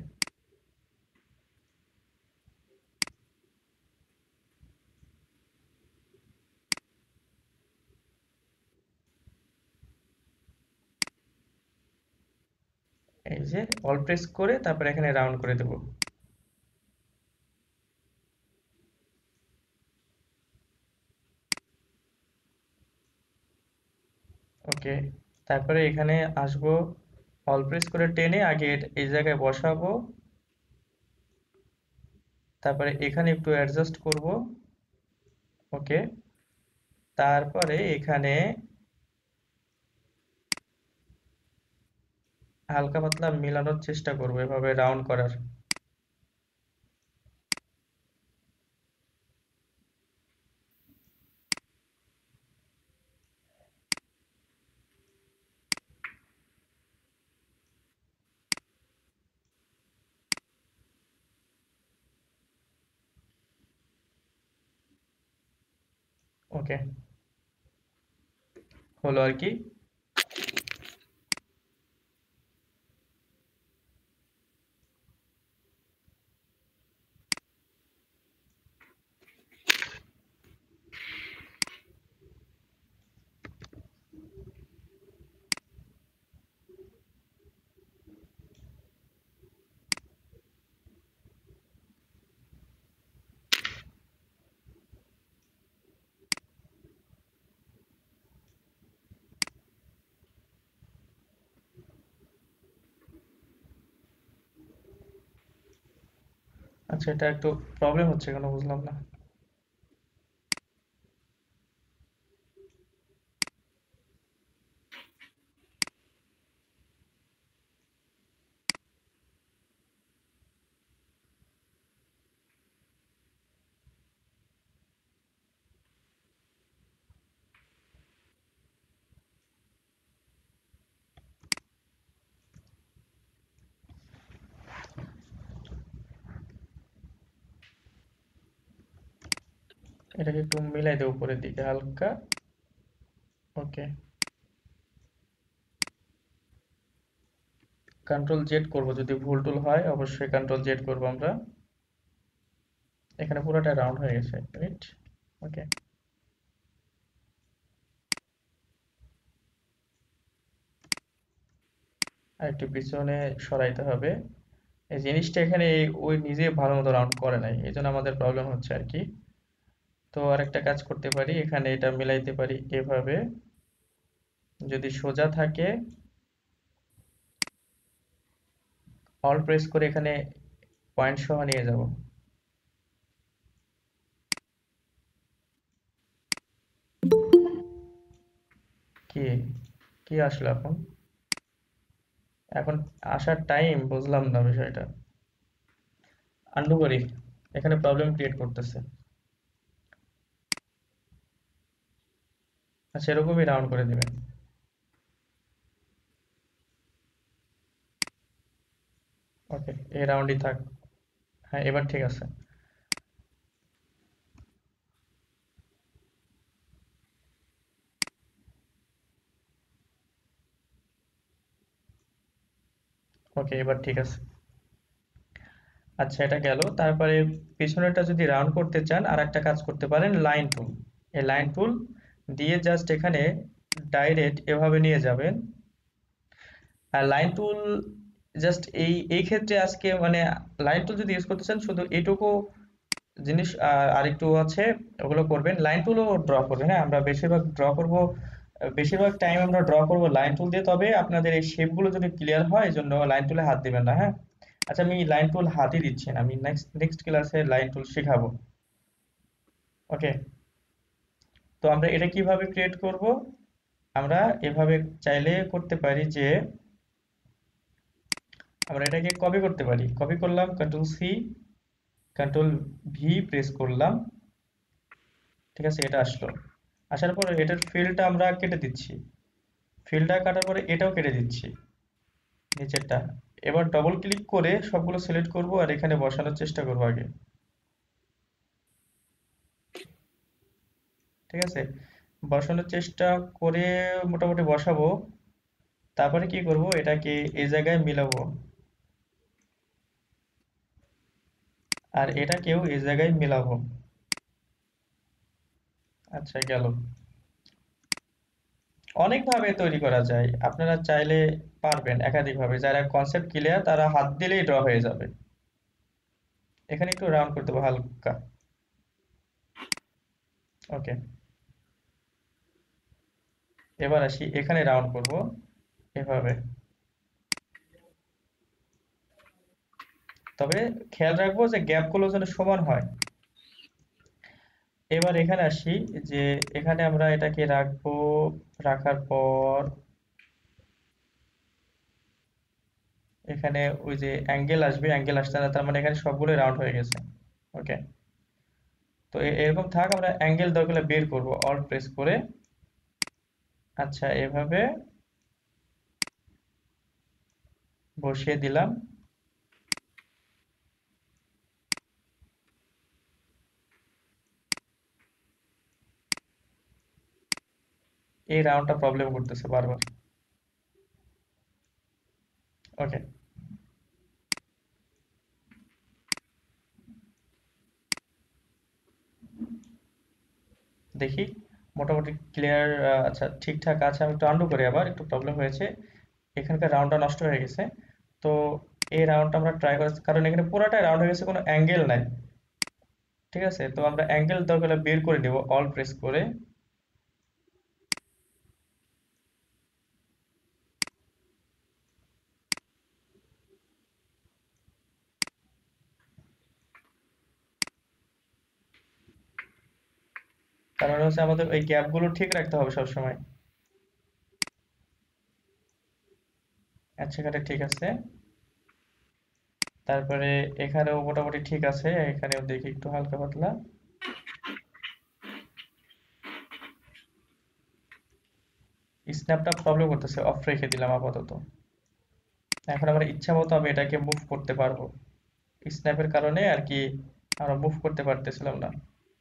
এই যে অল প্রেস করে তারপর এখানে রাউন্ড করে দেব। ওকে, তারপরে এখানে আসবো, অল প্রেস করে টেনে আগে এই জায়গায় বসাবো, তারপরে এখানে একটু অ্যাডজাস্ট করব। ওকে, তারপরে এখানে হালকা পাতলা মেলানোর চেষ্টা করব এভাবে রাউন্ড করার। ওকে, হলো আর কি। আচ্ছা, এটা একটু প্রবলেম হচ্ছে কেন বুঝলাম না। এটাকে একটু মিলাই দেবো উপরের দিকে হালকা। ওকে, কন্ট্রোল জেড করব, যদি ভুল টুল হয় অবশ্যই কন্ট্রোল জেড করব আমরা। এখানে পুরোটা রাউন্ড হয়ে গেছে, রাইট? ওকে, আর একটু পিছনে সরাইতে হবে। এই জিনিসটা এখানে ওই নিজে ভালো মতো রাউন্ড করে নাই, এই জন্য আমাদের প্রবলেম হচ্ছে আর কি। তো আরেকটা কাজ করতে পারি, এখানে এটা মিলাইতে পারি এভাবে, যদি সোজা থাকে অল প্রেস করে এখানে পয়েন্ট সহ নিয়ে যাব। কি কি আসলো এখন? এখন আসার টাইম বুঝলাম না বিষয়টা। আন্ডু করি, এখানে প্রবলেম ক্রিয়েট করতেছে। আচ্ছা, এরকমই রাউন্ড করে দিবেন। ওকে, এই রাউন্ডই থাক। হ্যাঁ, এবার ঠিক আছে। ওকে, এবার ঠিক আছে। আচ্ছা, এটা গেল। তারপরে পিছনেরটা যদি রাউন্ড করতে চান আর একটা কাজ করতে পারেন, লাইন টুল। এই লাইন টুল দিয়ে জাস্ট এখানে ডাইরেক্ট এভাবে নিয়ে যাবেন। আর লাইন টুল জাস্ট এই এই ক্ষেত্রে আজকে মানে লাইন টুল যদি ইউজ করতে চান শুধু এইটুকু জিনিস আরেকটু আছে, ওগুলো করবেন। লাইন টুলও ড্র করবেন, হ্যাঁ আমরা বেশিরভাগ ড্র করব, বেশিরভাগ টাইম আমরা ড্র করব লাইন টুল দিয়ে। তবে আপনাদের এই শেপগুলো যদি ক্লিয়ার হয় এই জন্য লাইন টুলে হাত দিবেন না, হ্যাঁ। আচ্ছা, আমি লাইন টুল হাতই দিচ্ছি না, আমি নেক্সট নেক্সট ক্লাসে লাইন টুল শেখাবো। ওকে, তো আমরা এটা কিভাবে ক্রিয়েট করব? আমরা এভাবে চাইলে করতে পারি যে আমরা এটাকে কপি করতে পারি। কপি করলাম, control C, control V press করলাম, ঠিক আছে, এটা আসলো। আসার পরে এটার ফিলটা আমরা কেটে দিচ্ছি, ফিলটা কাটার পরে এটাও কেটে দিচ্ছি, নিচেরটা। এবার ডবল ক্লিক করে সবগুলো সিলেক্ট করব আর এখানে বসানোর চেষ্টা করব আগে, ঠিক আছে। বসানোর চেষ্টা করে মোটামুটি বসাবো। তারপরে কি করব, এটাকে এই জায়গায় মিলাবো আর এটাকেও এই জায়গায় মিলাবো। আচ্ছা, গেল। অনেকভাবে তৈরি করা যায়, আপনারা চাইলে পারবেন একাধিকভাবে। যারা কনসেপ্ট ক্লিয়ার তারা হাত দিলেই ড্র হয়ে যাবে। এখানে একটু রাউন্ড করতে হবে হালকা। ওকে, এবার আসি, এখানে রাউন্ড করব এভাবে। তবে খেয়াল রাখবো যে গ্যাপগুলো যেন সমান হয়। এবার এখানে আসি, যে এখানে আমরা এটাকে রাখবো। রাখার পর এখানে ওই যে অ্যাঙ্গেল আসবে, অ্যাঙ্গেল আসতে না, তার মানে এখানে সবগুলো রাউন্ড হয়ে গেছে। ওকে, তো এরকম থাক, আমরা অ্যাঙ্গেল দরকার হলে বের করব অল্ট প্রেস করে। আচ্ছা, এভাবে বসিয়ে দিলাম। এই রাউন্ডটা প্রবলেম করতেছে বারবার। ওকে, দেখি মোটামুটি ক্লিয়ার। আচ্ছা, ঠিকঠাক আছে। আমি একটু আন্ডু করি, আবার একটু প্রবলেম হয়েছে, এখানকার রাউন্ডটা নষ্ট হয়ে গেছে। তো এই রাউন্ডটা আমরা ট্রাই করার, কারণ এখানে পুরোটাই রাউন্ড হয়ে গেছে, কোনো অ্যাঙ্গেল নাই। ঠিক আছে, তো আমরা অ্যাঙ্গেল দরকার হলে বের করে নিব অল প্রেস করে। কারণ হচ্ছে আমাদের ওই গ্যাপগুলো ঠিক রাখতে হবে সবসময়। আচ্ছা, এখানে ঠিক আছে। তারপরে এখানেও মোটামুটি ঠিক আছে, এখানেও দেখি একটু হালকা পাতলা। স্ন্যাপটা প্রবলেম করতেছে, অফ রেখে দিলাম আপাতত। এখন আমার ইচ্ছা মতো আমি এটাকে মুভ করতে পারবো। স্ন্যাপের কারণে আর কি আমরা মুভ করতে পারতেছিলাম না।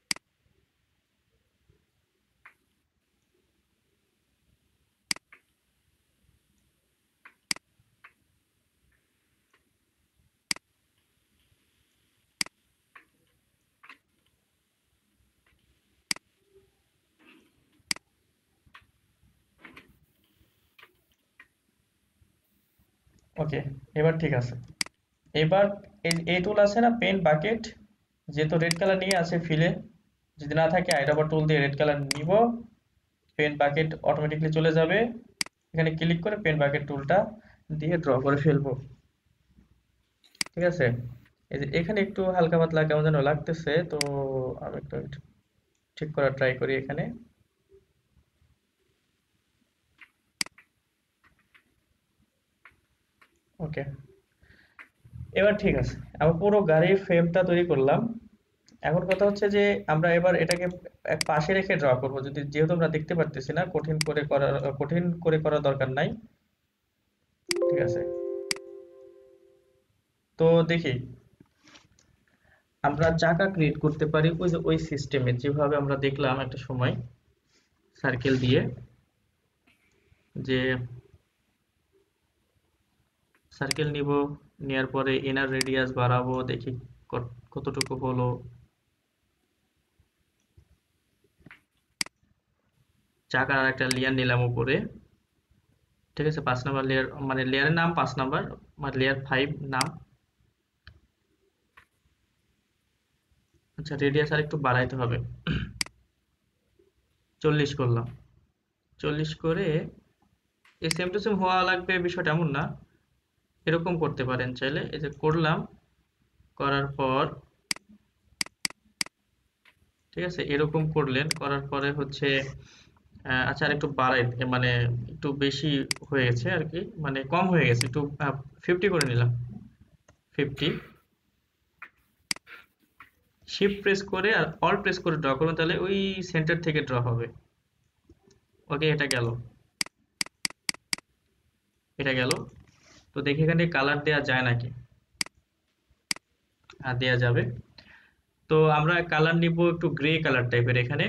ওকে, এবার ঠিক আছে। এবার এই টুল আছে না, পেন বাকেট, যেহেতু রেড কালার নিয়ে আছে ফিলে, যদি না থাকে আইড্রপার টুল দিয়ে রেড কালার নিব, পেন বাকেট অটোমেটিকলি চলে যাবে। এখানে ক্লিক করে পেন বাকেট টুলটা দিয়ে ড্র করে ফেলবো। ঠিক আছে, এই যে এখানে একটু হালকা পাতলা কেমন যেন লাগতেছে, তো আমি একটু একটু ঠিক করার ট্রাই করি এখানে। ওকে, এবার ঠিক আছে। আমি পুরো গাড়ির ফ্রেমটা তৈরি করলাম। এখন কথা হচ্ছে যে আমরা এবার এটাকে এক পাশে রেখে ড্র করব, যদি যেহেতু আমরা দেখতে পারতেছি না, কঠিন করে করার দরকার নাই। ঠিক আছে, তো দেখি আমরা চাকা ক্রিয়েট করতে পারি ওই যে ওই সিস্টেমে, যেভাবে আমরা দেখলাম একটা সময় সার্কেল দিয়ে, যে সার্কেল নিব, নেওয়ার পরে ইনার রেডিয়াস বাড়াবো, দেখি কতটুকু হলো। চাকার আর একটা লেয়ার নিলাম উপরে। ঠিক আছে, 5 নাম্বার লেয়ার, মানে লেয়ারের নাম 5 নাম্বার, মানে লেয়ার 5 নাম। আচ্ছা, রেডিয়াস আর একটু বাড়াইতে হবে, 40 করলাম। 40 করে এই সেম টু সেম হওয়া লাগবে বিষয়টা এমন না, এরকম করতে পারেন চাইলে। এই যে করলাম, করার পর ঠিক আছে, এরকম করলেন, করার পরে হচ্ছে আচ্ছা আর একটু বাড়াই, মানে একটু বেশি হয়ে গেছে আর কি, মানে কম হয়ে গেছে একটু, 50 করে নিলাম। 50, শিফট প্রেস করে আর অল প্রেস করে ড্র করুন, তাহলে ওই সেন্টার থেকে ড্র হবে। ওকে, এটা গেল, এটা গেল। তো দেখি এখানে কালার দেওয়া যায় নাকি। হ্যাঁ, দেওয়া যাবে। তো আমরা কালার নিব একটু গ্রে কালার টাইপের, এখানে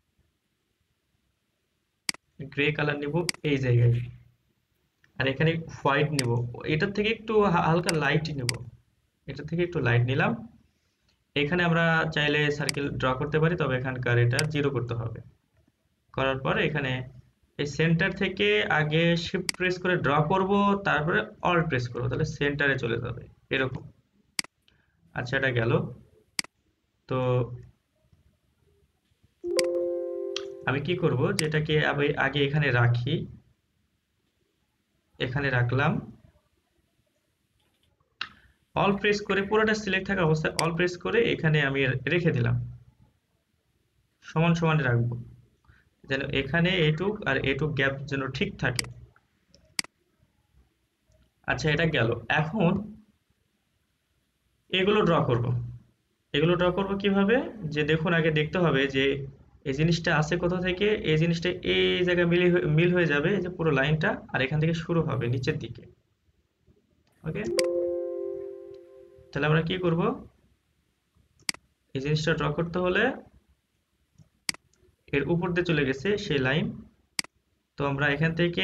গ্রে কালার নিব এই জায়গায়, আর এখানে হোয়াইট নিব। এটার থেকে একটু হালকা লাইট নিব, এটা থেকে একটু লাইট নিলাম। এখানে আমরা চাইলে সার্কেল ড্র করতে পারি, তবে এখানকার এটা 0 করতে হবে। করার পরে এখানে এই সেন্টার থেকে আগে শিফট প্রেস করে ড্র করব, তারপরে অল্ট প্রেস করব, তাহলে সেন্টারে চলে যাবে এরকম। আচ্ছা, এটা গেল। তো আমি কি করব, যেটাকে আমি আগে এখানে রাখি, এখানে রাখলাম, অল প্রেস করে পুরোটা সিলেক্ট থাকা অবস্থায় অল প্রেস করে এখানে আমি রেখে দিলাম, সমান সমান রাখবো, যেন এখানে এটুক আর এটুক গ্যাপ যেন ঠিক থাকে। আচ্ছা, এটা গেল। এখন এগুলো ড্র করব। এগুলো ড্র করব কিভাবে, যে দেখুন আগে দেখতে হবে যে এই জিনিসটা আসে কোথা থেকে, এই জিনিসটা এই জায়গায় মিল হয়ে যাবে, এই যে পুরো লাইনটা, আর এখান থেকে শুরু হবে নিচের দিকে। ওকে, তাহলে আমরা কি করব, এই জিনিসটা ড্র করতে হলে এর উপর দিয়ে চলে গেছে সেই লাইন, তো আমরা এখান থেকে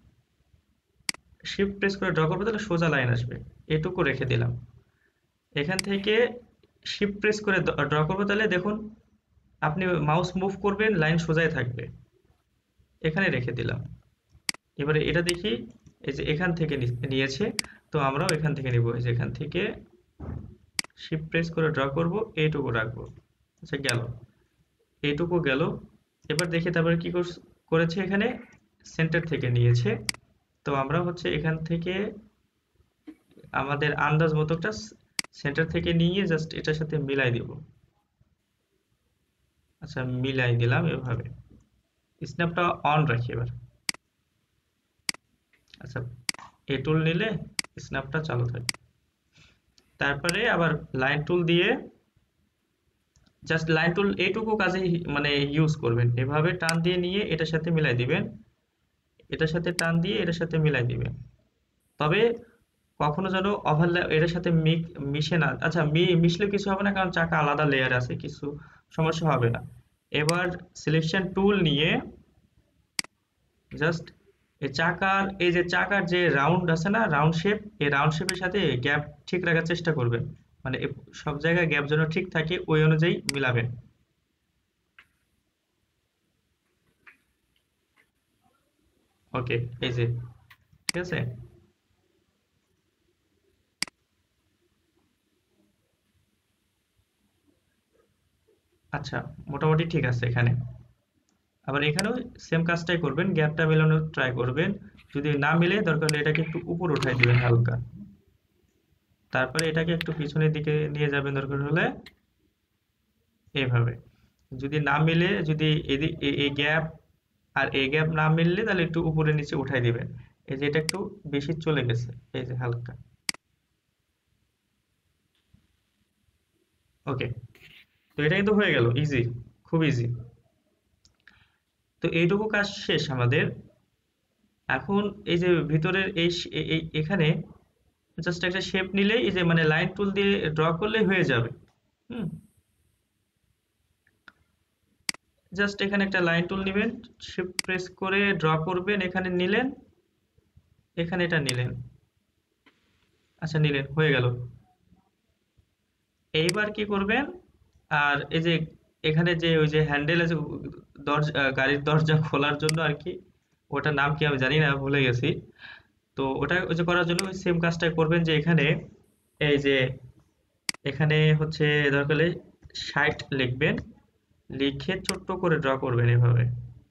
শিফট প্রেস করে ড্র করবো, তাহলে সোজা লাইন আসবে, এটুকু রেখে দিলাম। এখান থেকে শিফট প্রেস করে ড্র করবো, তাহলে দেখুন আপনি মাউস মুভ করবেন, লাইন সোজাই থাকবে, এখানে রেখে দিলাম। এবারে এটা দেখি, এই যে এখান থেকে নিয়েছে, তো আমরাও এখান থেকে নিব, এই যে এখান থেকে শিফট প্রেস করে ড্র করব, এইটুকু রাখবো। আচ্ছা, গেল, এইটুকু গেল। এবার দেখি তারপরে কি করেছে, এখানে সেন্টার থেকে নিয়েছে, তো আমরা হচ্ছে এখান থেকে আমাদের আন্দাজ মতো একটা সেন্টার থেকে নিয়ে জাস্ট এটার সাথে মিলাই দিব। আচ্ছা, মিলাই দিলাম এভাবে, স্ন্যাপটা অন রাখি এবার। আচ্ছা, এ টুল নিলে স্ন্যাপটা চালু থাকে। তারপরে আবার লাইন টুল দিয়ে জাস্ট লাইন টুল এইটুকু কাজে মানে ইউজ করবেন, এভাবে টান দিয়ে নিয়ে এটার সাথে মিলাই দিবেন, এটার সাথে টান দিয়ে এটার সাথে মিলাই দিবেন। তবে কখনো যেন ওভারল্যাপ এটার সাথে মিশে না। আচ্ছা, মিশলে কিছু হবে না, কারণ চাকা আলাদা লেয়ার আছে, কিছু সমস্যা হবে না। এবার সিলেকশন টুল নিয়ে জাস্ট এই যে চাকার যে রাউন্ড আছে না, রাউন্ড শেপ, এই রাউন্ড শেপের সাথে গ্যাপ ঠিক রাখার চেষ্টা করবেন, মানে সব জায়গায় গ্যাপ যেন ঠিক থাকে, ওই অনুযায়ী মিলাবেন। ওকে, এই যে ঠিক আছে। আচ্ছা, মোটামুটি ঠিক আছে এখানে। আবার এখানেও সেম কাজটাই করবেন, গ্যাপটা মেলানোর ট্রাই করবেন, যদি না মিলে দরকার হলে এটাকে একটু উপর উঠাই দিবেন হালকা, তারপরে এটাকে একটু পিছনের দিকে নিয়ে যাবেন দরকার হলে, এইভাবে। যদি না মিলে, যদি এই গ্যাপ আর এই গ্যাপ না মিললে, তাহলে একটু উপরে নিচে উঠাই দিবেন। এই যে এটা একটু বেশি চলে গেছে, এই যে হালকা। ওকে, তো এটা কিন্তু হয়ে গেল, ইজি, খুব ইজি। তো এইটুকু কাজ শেষ আমাদের। এখন এই যে ভিতরের এখানে জাস্ট একটা শেপ নিলেই, এই যে মানে লাইন টুল দিয়ে ড্র করলেই হয়ে যাবে। হুম, জাস্ট এখানে একটা লাইন টুল নেবেন, শিফট প্রেস করে ড্র করবেন, এখানে নিলেন, এখানে এটা নিলেন। আচ্ছা, নিলেন, হয়ে গেল। এইবার কি করবেন, আর এই যে এখানে যে ওই যে হ্যান্ডেল আছে, দরজা, গাড়ির দরজা খোলার জন্য আর কি, ওটার নাম কি আমি জানি না, ভুলে গেছি। তো ওটা ওই যে করার জন্য সেম কাজটাই করবেন, যে এখানে এই যে এখানে হচ্ছে দরকার হলে 60 লিখবেন, লিখে ছোট্ট করে ড্র করবেন এভাবে,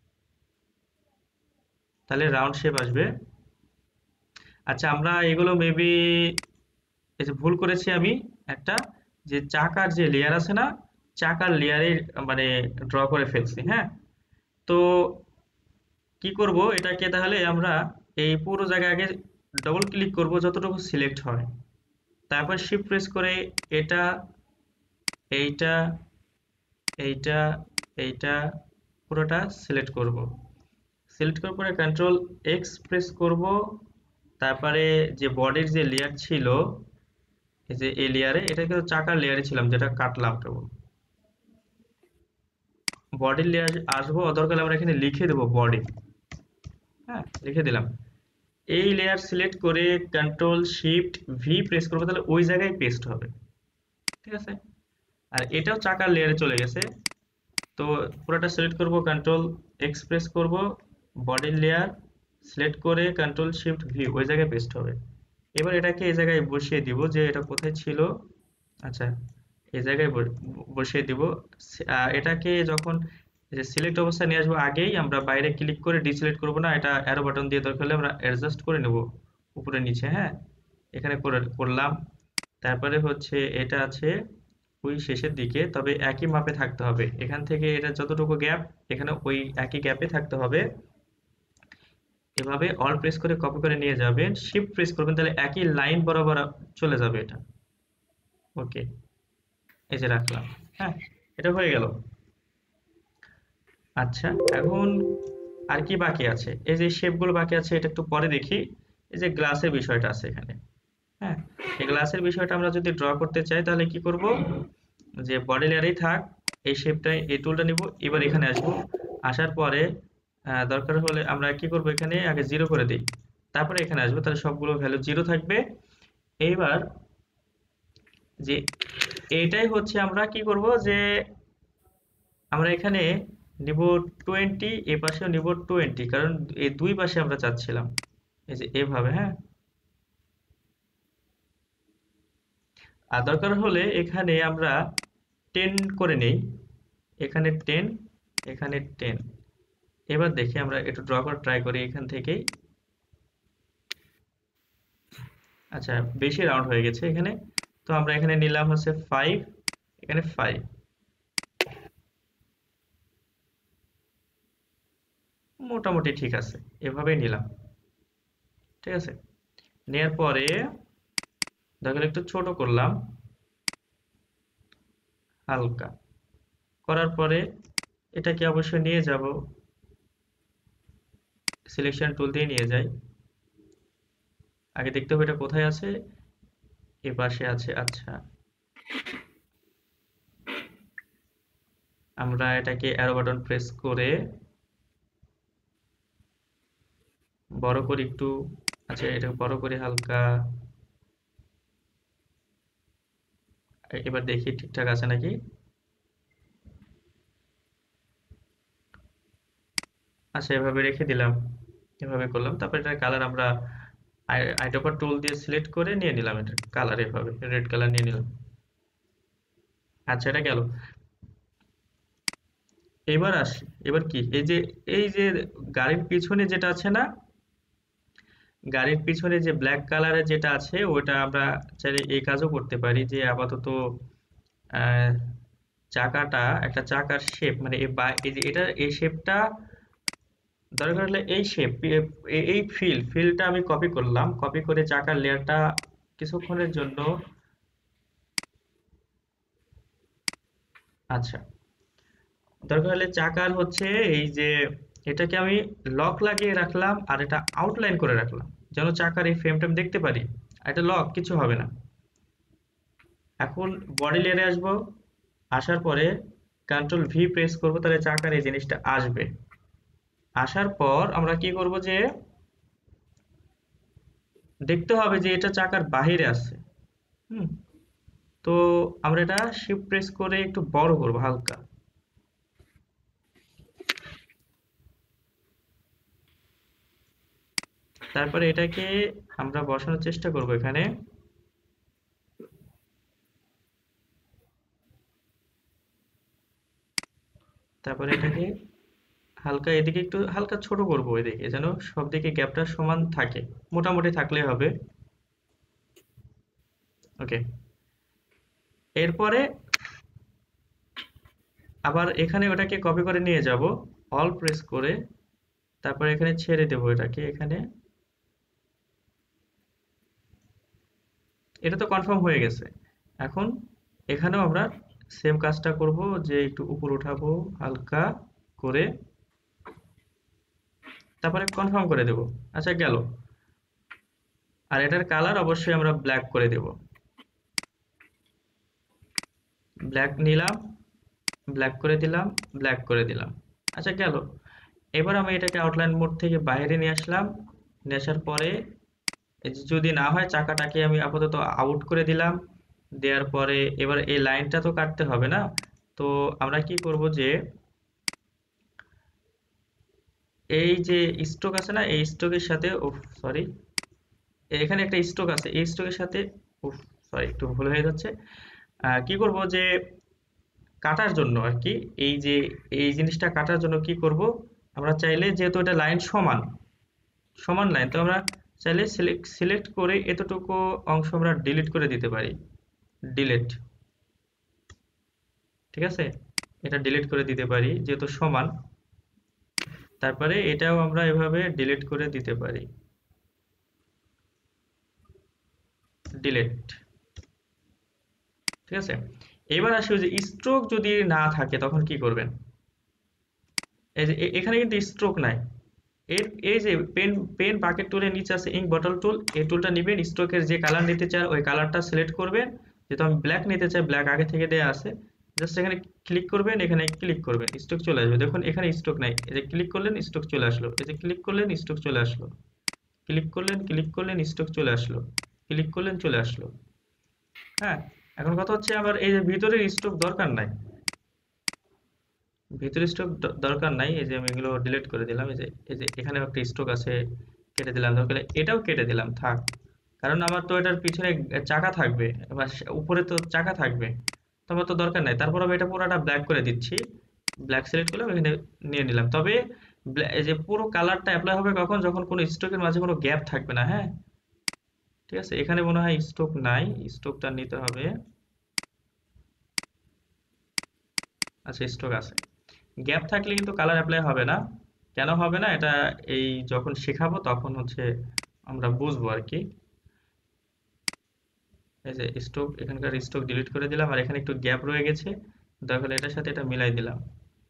তাহলে রাউন্ড শেপ আসবে। আচ্ছা, আমরা এগুলো মেবি এই যে ভুল করেছি আমি একটা, যে চাকার যে লেয়ার আছে না, চাকার লেয়ারে মানে ড্র করে ফেলছি। হ্যাঁ, তো কি করব, এটাকে তাহলে আমরা এই পুরো জায়গায় আগে ডবল ক্লিক করব যতটুকু সিলেক্ট হয়, তারপর শিফট প্রেস করে এটা, এইটা, এইটা, এইটা পুরোটা সিলেক্ট করব। সিলেক্ট করার পরে কন্ট্রোল এক্স প্রেস করব, তারপরে যে বডির যে লেয়ার ছিল, এই যে এই লেয়ারে, এটা কিন্তু চাকার লেয়ারে ছিলাম, যেটা কাটলাম কেবল, বডির লেয়ার আসবো, দরকার আমরা এখানে লিখে দেবো বডি। হ্যাঁ, লিখে দিলাম। এই লেয়ার সিলেক্ট করে কন্ট্রোল শিফট ভি প্রেস করবো, তাহলে ওই জায়গায় পেস্ট হবে। ঠিক আছে, আর এটাও চাকার লেয়ারে চলে গেছে, তো পুরোটা সিলেক্ট করব, কন্ট্রোল এক্স প্রেস করব, বডি লেয়ার সিলেক্ট করে কন্ট্রোল শিফট ভি ওই জায়গায় পেস্ট হবে। এবার এটাকে এই জায়গায় বসিয়ে দিব, যে এটা কোথায় ছিল, আচ্ছা এই জায়গায় বসিয়ে দিব। এটাকে যখন যে সিলেক্ট অবস্থায় নিয়ে আসবো, আগেই আমরা বাইরে ক্লিক করে ডিসিলেক্ট করব না, এটা অ্যারো বাটন দিয়ে দরকার হলে আমরা অ্যাডজাস্ট করে নেব উপরে নিচে। হ্যাঁ, এখানে করলাম। তারপরে হচ্ছে এটা আছে ওই শেষের দিকে, তবে একই মাপে থাকতে হবে। এখান থেকে এটা যতটুকু গ্যাপ, এখানে ওই একই গ্যাপে থাকতে হবে। এভাবে অল প্রেস করে কপি করে নিয়ে যাবেন, শিফট প্রেস করবেন, তাহলে একই লাইন বরাবর চলে যাবে এটা। ওকে, এই যে রাখলাম। হ্যাঁ, এটা হয়ে গেল। আচ্ছা, এখন আর কি বাকি আছে? এই যে শেপগুলো বাকি আছে, এটা একটু পরে দেখি। এই যে গ্লাসের বিষয়টা আছে এখানে। হ্যাঁ, এই গ্লাসের বিষয়টা আমরা যদি ড্র করতে চাই, তাহলে কি করব, যে বডি লেয়ারেই থাক, এই শেপটাই, এই টুলটা নিব। এবার এখানে আসবো, আসার পরে দরকার হলে আমরা কি করব, এখানে আগে 0 করে দিই, তারপরে এখানে আসবো, তাহলে সবগুলো ভ্যালু 0 থাকবে। এইবার যে এইটাই হচ্ছে আমরা কি করব, যে আমরা এখানে নিব 20, এ পাশেও নিব 20, কারণ এই দুই পাশে আমরা চাচ্ছিলাম। এই যে এভাবে। হ্যাঁ, আর দরকার হলে এখানে আমরা 10 করে নেই, এখানে 10, এখানে 10। এবার দেখি আমরা একটু ড্র করে ট্রাই করি এখান থেকেই। আচ্ছা, বেশি রাউন্ড হয়ে গেছে এখানে, তো আমরা এখানে নিলাম হচ্ছে 5, এখানে 5, মোটামুটি ঠিক আছে, এভাবেই নিলাম। ঠিক আছে, নেওয়ার পরে দেখো একটু ছোট করলাম হালকা, করার পরে এটাকে অবশ্যই নিয়ে যাব, সিলেকশন টুল দিয়ে নিয়ে যাই। আগে দেখতে হবে এটা কোথায় আছে, এ পাশে আছে। আচ্ছা, আমরা এটাকে অ্যারো বাটন প্রেস করে বড় করি একটু। আচ্ছা, এটা বড় করে হালকা। এবার দেখি ঠিকঠাক আছে নাকি। আচ্ছা, এভাবে রেখে দিলাম, এভাবে করলাম। তারপর এটার কালার আমরা আইড্রপার টুল দিয়ে সিলেক্ট করে নিয়ে নিলাম, এটা কালার এভাবে রেড কালার নিয়ে নিলাম। আচ্ছা, এটা গেল। এবার আসি, এবার কি, এই যে গাড়ির পিছনে যেটা আছে না, গাড়ির পিছনে যে ব্ল্যাক কালারের যেটা আছে, ওটা আমরা চাইলে এই কাজও করতে পারি, যে আপাতত আহ, চাকাটা, একটা চাকার শেপ, মানে এই যে এটা, এই শেপটা দরকার হলে এই শেপ, এই ফিলটা আমি কপি করলাম, কপি করে চাকার লেয়ারটা কিছুক্ষণের জন্য। আচ্ছা, দরকার হলে চাকার হচ্ছে এই যে এটাকে আমি লক লাগিয়ে রাখলাম, আর এটা আউটলাইন করে রাখলাম, যেন চাকার এই ফ্রেমটা আমি দেখতে পারি। আর এটা লক, কিছু হবে না। এখন বডি লেয়ারে আসবো, আসার পরে কন্ট্রোল ভি প্রেস করব, তাহলে চাকার এই জিনিসটা আসবে। আসার পর আমরা কি করব, যে দেখতে হবে যে এটা চাকার বাহিরে আছে। হুম, তো আমরা এটা শিফট প্রেস করে একটু বড় করব হালকা। তারপরে এটাকে আমরা বসানোর চেষ্টা করব এখানে। তারপরে এটাকে হালকা এদিকে একটু হালকা ছোট করব, এদিকে যেন সব দিকে গ্যাপটা সমান থাকে, মোটামুটি থাকলে হবে। ওকে, এরপরে আবার এখানে ওটাকে কপি করে নিয়ে যাব, অল প্রেস করে, তারপরে এখানে ছেড়ে দেব এটাকে এখানে। এটা তো কনফার্ম হয়ে গেছে। এখন এখানেও আমরা সেম কাজটা করব, যে একটু উপর উঠাবো হালকা করে, তারপরে কনফার্ম করে দেব। আচ্ছা, গেল। আর এটার কালার অবশ্যই আমরা ব্ল্যাক করে দেব, ব্ল্যাক নিলাম, ব্ল্যাক করে দিলাম, ব্ল্যাক করে দিলাম। আচ্ছা, গেল। এবার আমি এটাকে আউটলাইন মোড থেকে বাইরে নিয়ে আসলাম, নিয়ে আসার পরে এই যে যদি না হয়, চাকাটাকে আমি আপাতত আউট করে দিলাম। দেওয়ার পরে এবার এই লাইনটা তো কাটতে হবে না, তো আমরা কি করব, যে এই যে স্ট্রোক আছে না, এই স্ট্রোকের সাথে সরি, এখানে একটা স্ট্রোক আছে, এই স্ট্রোকের সাথে সরি একটু ভুল হয়ে যাচ্ছে। কি করব যে কাটার জন্য আর কি, এই যে এই জিনিসটা কাটার জন্য কি করব, আমরা চাইলে যেহেতু এটা লাইন সমান সমান লাইন, তো আমরা চাইলে সিলেক্ট করে এতটুকু অংশ আমরা ডিলিট করে দিতে পারি। ডিলিট, ঠিক আছে, এটা ডিলিট করে দিতে পারি যেহেতু সমান। তারপরে এটাও আমরা এভাবে ডিলিট করে দিতে পারি, ডিলিট, ঠিক আছে। এবার আসি যে স্ট্রোক যদি না থাকে তখন কি করবেন। এই যে এখানে কিন্তু স্ট্রোক নাই, এই যে পেন পেন বাকেট টুলের নিচে আছে ইঙ্ক বটল টুল, এই টুলটা নেবেন, স্ট্রোকের যে কালার নিতে চান ওই কালারটা সিলেক্ট করবেন। যেহেতু আমি ব্ল্যাক নিতে চাই, ব্ল্যাক আগে থেকে দেওয়া আছে, জাস্ট এখানে ক্লিক করবেন, এখানে ক্লিক করবেন, স্ট্রোক চলে আসবে। দেখুন এখানে স্ট্রোক নাই, এই যে ক্লিক করলেন স্ট্রোক চলে আসলো, এই যে ক্লিক করলেন স্ট্রোক চলে আসলো, ক্লিক করলেন স্ট্রোক চলে আসলো, ক্লিক করলেন চলে আসলো। হ্যাঁ, এখন কথা হচ্ছে আবার এই যে ভিতরের স্ট্রোক দরকার নাই, ভিতরে স্ট্রোক দরকার নাই, এই যে আমি এগুলো ডিলিট করে দিলাম। এই যে এখানে একটা স্ট্রোক আছে, কেটে দিলাম, দরকার হলে এটাও কেটে দিলাম, থাক। কারণ আমার তো এটার পিছনে চাকা থাকবে বা উপরে তো চাকা থাকবে, তো আমার তো দরকার নাই। তারপর আমি এটা পুরোটা ব্ল্যাক করে দিচ্ছি, ব্ল্যাক সিলেক্ট করলাম, এখানে নিয়ে নিলাম। তবে এই যে পুরো কালারটা অ্যাপ্লাই হবে কখন, যখন কোনো স্ট্রোকের মাঝে কোনো গ্যাপ থাকবে না। হ্যাঁ, ঠিক আছে, এখানে মনে হয় স্ট্রোক নাই, স্ট্রোকটা নিতে হবে। আচ্ছা, স্ট্রোক আছে, গ্যাপ থাকলে কিন্তু কালার অ্যাপ্লাই হবে না। কেন হবে না এটা এই যখন শেখাবো তখন হচ্ছে আমরা বুঝবো আর কি। এই যে স্ট্রোক, এখানকার স্ট্রোক ডিলিট করে দিলাম, আর এখানে একটু গ্যাপ রয়ে গেছে, তাহলে এটার সাথে এটা মিলাই দিলাম,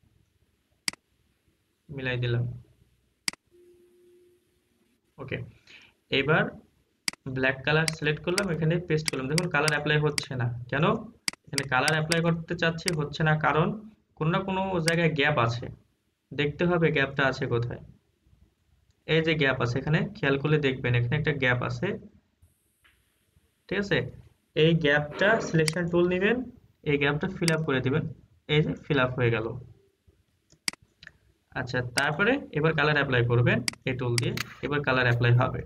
মিলাই দিলাম। ওকে, এবার ব্ল্যাক কালার সিলেক্ট করলাম, এখানে পেস্ট করলাম। দেখুন কালার অ্যাপ্লাই হচ্ছে না, কেন? এখানে কালার অ্যাপ্লাই করতে চাচ্ছি, হচ্ছে না, কারণ কোনো না কোনো জায়গায় গ্যাপ আছে, দেখতে হবে গ্যাপটা আছে কোথায়। এই যে গ্যাপ আছে, এখানে খেয়াল করলে দেখবেন এখানে একটা গ্যাপ আছে, ঠিক আছে। এই গ্যাপটা সিলেকশন টুল নেবেন, এই গ্যাপটা ফিল আপ করে দিবেন, এই যে ফিল আপ হয়ে গেল। আচ্ছা, তারপরে এবার কালার অ্যাপ্লাই করবেন এই টুল দিয়ে, এবার কালার অ্যাপ্লাই হবে।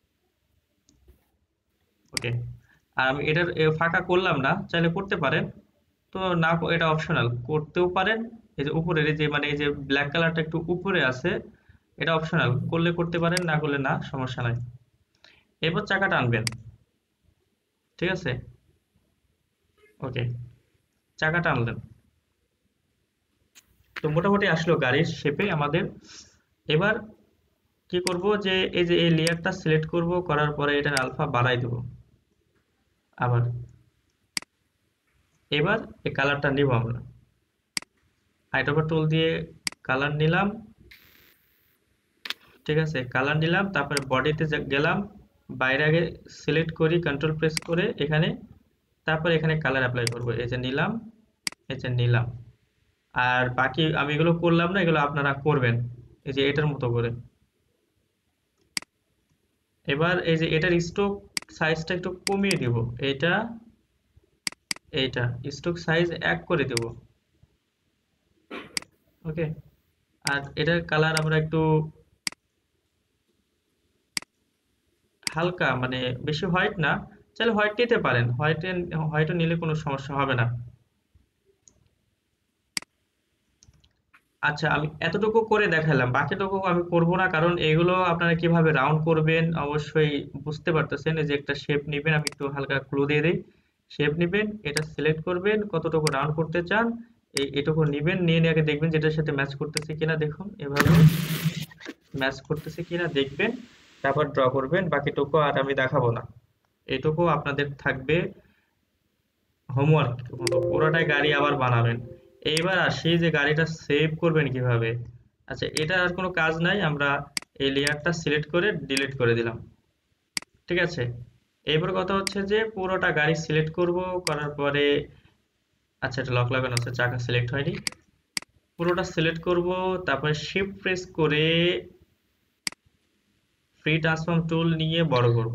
ওকে, আর আমি এটার ফাঁকা করলাম না, চাইলে করতে পারেন, তো না এটা অপশনাল, করতেও পারেন। এই যে উপরের এই যে মানে এই যে ব্ল্যাক কালারটা একটু উপরে আছে, এটা অপশনাল, করলে করতে পারেন, না করলে না, সমস্যা নাই। এরপর চাকা টানবেন, ঠিক আছে। ওকে, চাকা টানলেন, তো মোটামুটি আসলো গাড়ির শেপে আমাদের। এবার কি করব যে এই যে এই লেয়ারটা সিলেক্ট করব, করার পরে এটার আলফা বাড়াই দেব আবার। এবার এই কালারটা নিব আমরা, আইটোপা টুল দিয়ে কালার নিলাম, ঠিক আছে, কালার নিলাম। তারপরে বডিতে গেলাম, বাইরে আগে সিলেক্ট করি কন্ট্রোল প্রেস করে এখানে, তারপর এখানে কালার অ্যাপ্লাই করব। এই যে নিলাম, এই যে নিলাম। আর বাকি আমি এগুলো করলাম না, এগুলো আপনারা করবেন এই যে এটার মতো করে। এবার এই যে এটার স্ট্রোক সাইজটা একটু কমিয়ে দিব, এটা এইটা স্ট্রোক সাইজ 1 করে দেব। ওকে, আর এটার কালার আমরা একটু হালকা, মানে বেশি হোয়াইট না, চাইলে হোয়াইট নিতে পারেন, হোয়াইটও নিলে কোনো সমস্যা হবে না। আচ্ছা, আমি এতটুকু করে দেখালাম, বাকিটুকু আমি করব না, কারণ এগুলো আপনারা কিভাবে রাউন্ড করবেন অবশ্যই বুঝতে পারতেছেন। এই যে একটা শেপ নেবেন, আমি একটু হালকা ক্লু দিয়ে দিই, শেপ নেবেন, এটা সিলেক্ট করবেন কতটুকু রাউন্ড করতে চান, এটুকু নেবেন, নিয়ে নিয়ে আগে দেখবেন যেটার সাথে ম্যাচ করতেছে কিনা, দেখুন এভাবে ম্যাচ করতেছে কিনা দেখবেন, তারপর ড্র করবেন। বাকিটুকু আর আমি দেখাবো না, এইটুকু আপনাদের থাকবে হোমওয়ার্ক মতো, পুরোটাই গাড়ি আবার বানাবেন। এইবার আসি যে গাড়িটা সেভ করবেন কিভাবে। আচ্ছা, এটা আর কোনো কাজ নাই, আমরা এই লেয়ারটা সিলেক্ট করে ডিলিট করে দিলাম, ঠিক আছে। এবার কথা হচ্ছে যে পুরোটা গাড়ি সিলেক্ট করব, করার পরে আচ্ছা এটা লক লাগানো আছে, চাকা সিলেক্ট হয়নি, পুরোটা সিলেক্ট করব, তারপরে শিফট প্রেস করে ফ্রি ট্রান্সফর্ম টুল নিয়ে বড় করব,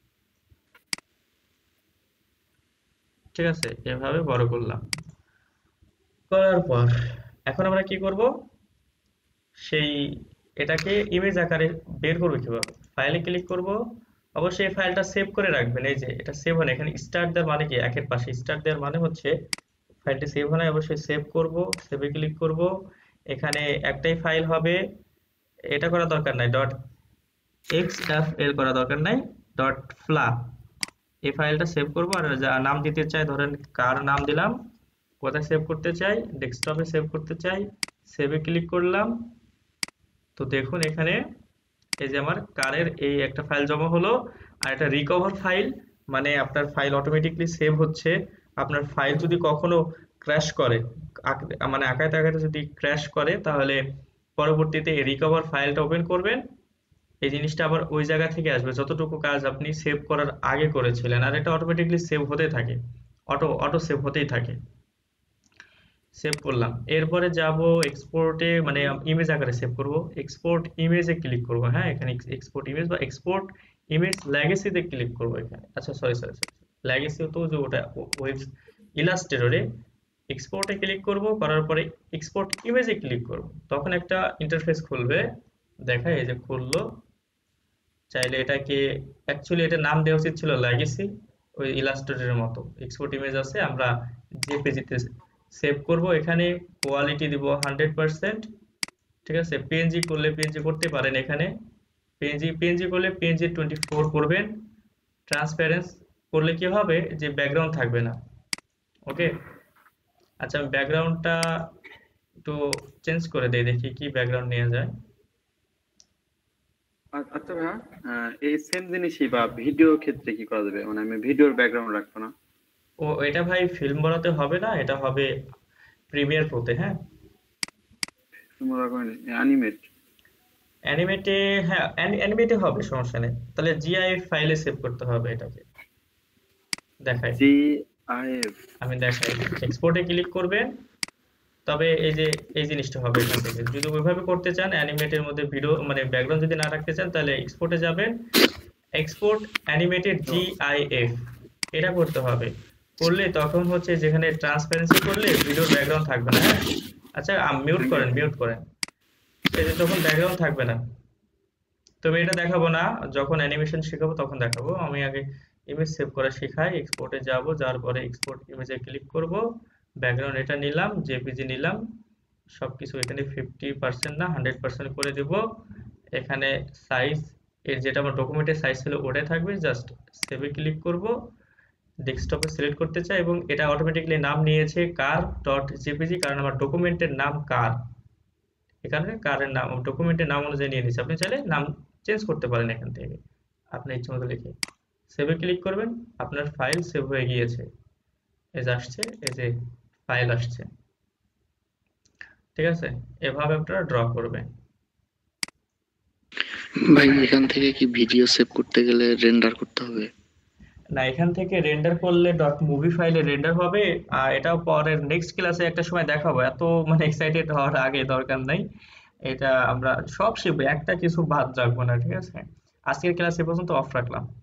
ঠিক আছে, এভাবে বড় করলাম। করার পর এখন আমরা কি করব, সেই এটাকে ইমেজ আকারে বের করবো কিভাবে? ফাইলে ক্লিক করব, অবশ্যই এই ফাইলটা সেভ করে রাখবেন। এই যে এটা সেভ হয় না, এখানে স্টার্ট দেওয়ার মানে কি, একের পাশে স্টার্ট দেওয়ার মানে হচ্ছে ফাইলটি সেভ হয় না, অবশ্যই সেভ করব, সেভে ক্লিক করব। এখানে একটাই ফাইল হবে, এটা করা দরকার নাই, .xfl করা দরকার নাই, .fla এই ফাইলটা সেভ করব। আর যা নাম দিতে চাই, ধরেন কার নাম দিলাম, কোথায় সেভ করতে চাই, ডেস্কটপে সেভ করতে চাই, সেভে ক্লিক করলাম। তো দেখুন এখানে এই যে আমার কারের এই একটা ফাইল জমা হলো। আর এটা রিকভার ফাইল, মানে আপনার ফাইল অটোমেটিকলি সেভ হচ্ছে। আপনার ফাইল যদি কখনো ক্র্যাশ করে, মানে আঁকাতে আঁকাতে যদি ক্র্যাশ করে, তাহলে পরবর্তীতে এই রিকভার ফাইলটা ওপেন করবেন, এই জিনিসটা আবার ওই জায়গা থেকে আসবে যতটুকু কাজ আপনি সেভ করার আগে করেছিলেন। আর এটা অটোমেটিকলি সেভ হতে থাকে, অটো সেভ হতেই থাকে। সেভ করলাম, এরপরে যাব এক্সপোর্টে, মানে ইমেজ আকারে সেভ করব। এক্সপোর্ট ইমেজে ক্লিক করব, হ্যাঁ এখানে এক্সপোর্ট ইমেজ বা এক্সপোর্ট ইমেজ লেগেসিতে ক্লিক করব এখানে। আচ্ছা সরি সরি সরি, লেগেসি তো যে ওটা ওয়েব ইলাস্ট্রেটরে, এক্সপোর্টে ক্লিক করব, করার পরে এক্সপোর্ট ইমেজে ক্লিক করব, তখন একটা ইন্টারফেস খুলবে, দেখায় এই যে খুললো। চাইলে এটাকে, অ্যাকচুয়ালি এটা নাম দেওয়া উচিত ছিল লেগেসি, ওই ইলাস্ট্রেটরের মতো। এক্সপোর্ট ইমেজ আছে, আমরা জেপিজিতে সেভ করব। এখানে কোয়ালিটি দিব 100%, ঠিক আছে। পিএনজি করলে পিএনজি করতে পারেন, এখানে পিএনজি করলে পিএনজি 24 করবেন। ট্রান্সপারেন্স করলে কি হবে, যে ব্যাকগ্রাউন্ড থাকবে না, ওকে। আচ্ছা আমি ব্যাকগ্রাউন্ডটা একটু চেঞ্জ করে দেই, দেখি কি ব্যাকগ্রাউন্ড নেওয়া যায়। আচ্ছা ভাইয়া, এই সেম জিনিসই বা ভিডিও ক্ষেত্রে কি করা যাবে? মানে আমি ভিডিওর ব্যাকগ্রাউন্ড রাখবো না। ও এটা ভাই ফিল্ম বলাতে হবে না, এটা হবে প্রিমিয়ার প্রোতে, হ্যাঁ। তোমরা অ্যানিমেট। অ্যানিমেটে, হ্যাঁ অ্যানিমেটে হবে, সমস্যা নেই। তাহলে জিআইএফ ফাইলে সেভ করতে হবে এটাকে, দেখাই জিআইএফ। আমি দেখাই। এক্সপোর্টে ক্লিক করবেন, তবে এই যে এই জিনিসটা হবে এখান থেকে। যদি ওইভাবে করতে চান অ্যানিমেটের মধ্যে ভিডিও মানে ব্যাকগ্রাউন্ড যদি না রাখতে চান, তাহলে এক্সপোর্টে যাবেন, এক্সপোর্ট অ্যানিমেটেড জিআইএফ এটা করতে হবে। করলে তখন হচ্ছে যেখানে ট্রান্সপারেন্সি করলে ভিডিওর ব্যাকগ্রাউন্ড থাকবে না, হ্যাঁ। আচ্ছা মিউট করেন, মিউট করেন, এই যে তখন ব্যাকগ্রাউন্ড থাকবে না। তবে এটা দেখাবো না, যখন অ্যানিমেশন শেখাবো তখন দেখাবো। আমি আগে ইমেজ সেভ করা শেখাই। এক্সপোর্টে যাব, যাওয়ার পরে এক্সপোর্ট ইমেজে ক্লিক করব, ব্যাকগ্রাউন্ড এটা নিলাম, জেপিজি নিলাম, সবকিছু এখানে 50% না 100% করে দেব। এখানে সাইজ, এর যেটা আমার ডকুমেন্টের সাইজ ছিল ওটাই থাকবে, জাস্ট সেভে ক্লিক করব। ডেস্কটপে সিলেক্ট করতে চাই এবং এটা অটোমেটিক্যালি নাম নিয়েছে কার ডট জেপিজি, কারণ আমার ডকুমেন্টের নাম কার, এ কারণে কারের নাম ডকুমেন্টের নাম অনুযায়ী নিয়ে নিচ্ছে। আপনি চাইলে নাম চেঞ্জ করতে পারেন এখান থেকে আপনার ইচ্ছে মতো লিখে। সেভে ক্লিক করবেন, আপনার ফাইল সেভ হয়ে গিয়েছে, এই যে আসছে, এই যে ফাইল আসছে, ঠিক আছে। এভাবে আপনারা ড্র করবেন। ভাই এখান থেকে কি ভিডিও সেভ করতে গেলে রেন্ডার করতে হবে? না, এখান থেকে রেন্ডার করলে ডট মুভি ফাইলে রেন্ডার হবে। আর এটাও পরের নেক্সট ক্লাসে একটা সময় দেখাবো, এত মানে এক্সাইটেড হওয়ার আগে দরকার নাই। এটা আমরা সব শিখবো, একটা কিছু বাদ রাখবো না, ঠিক আছে। আজকের ক্লাস এ পর্যন্ত অফ রাখলাম।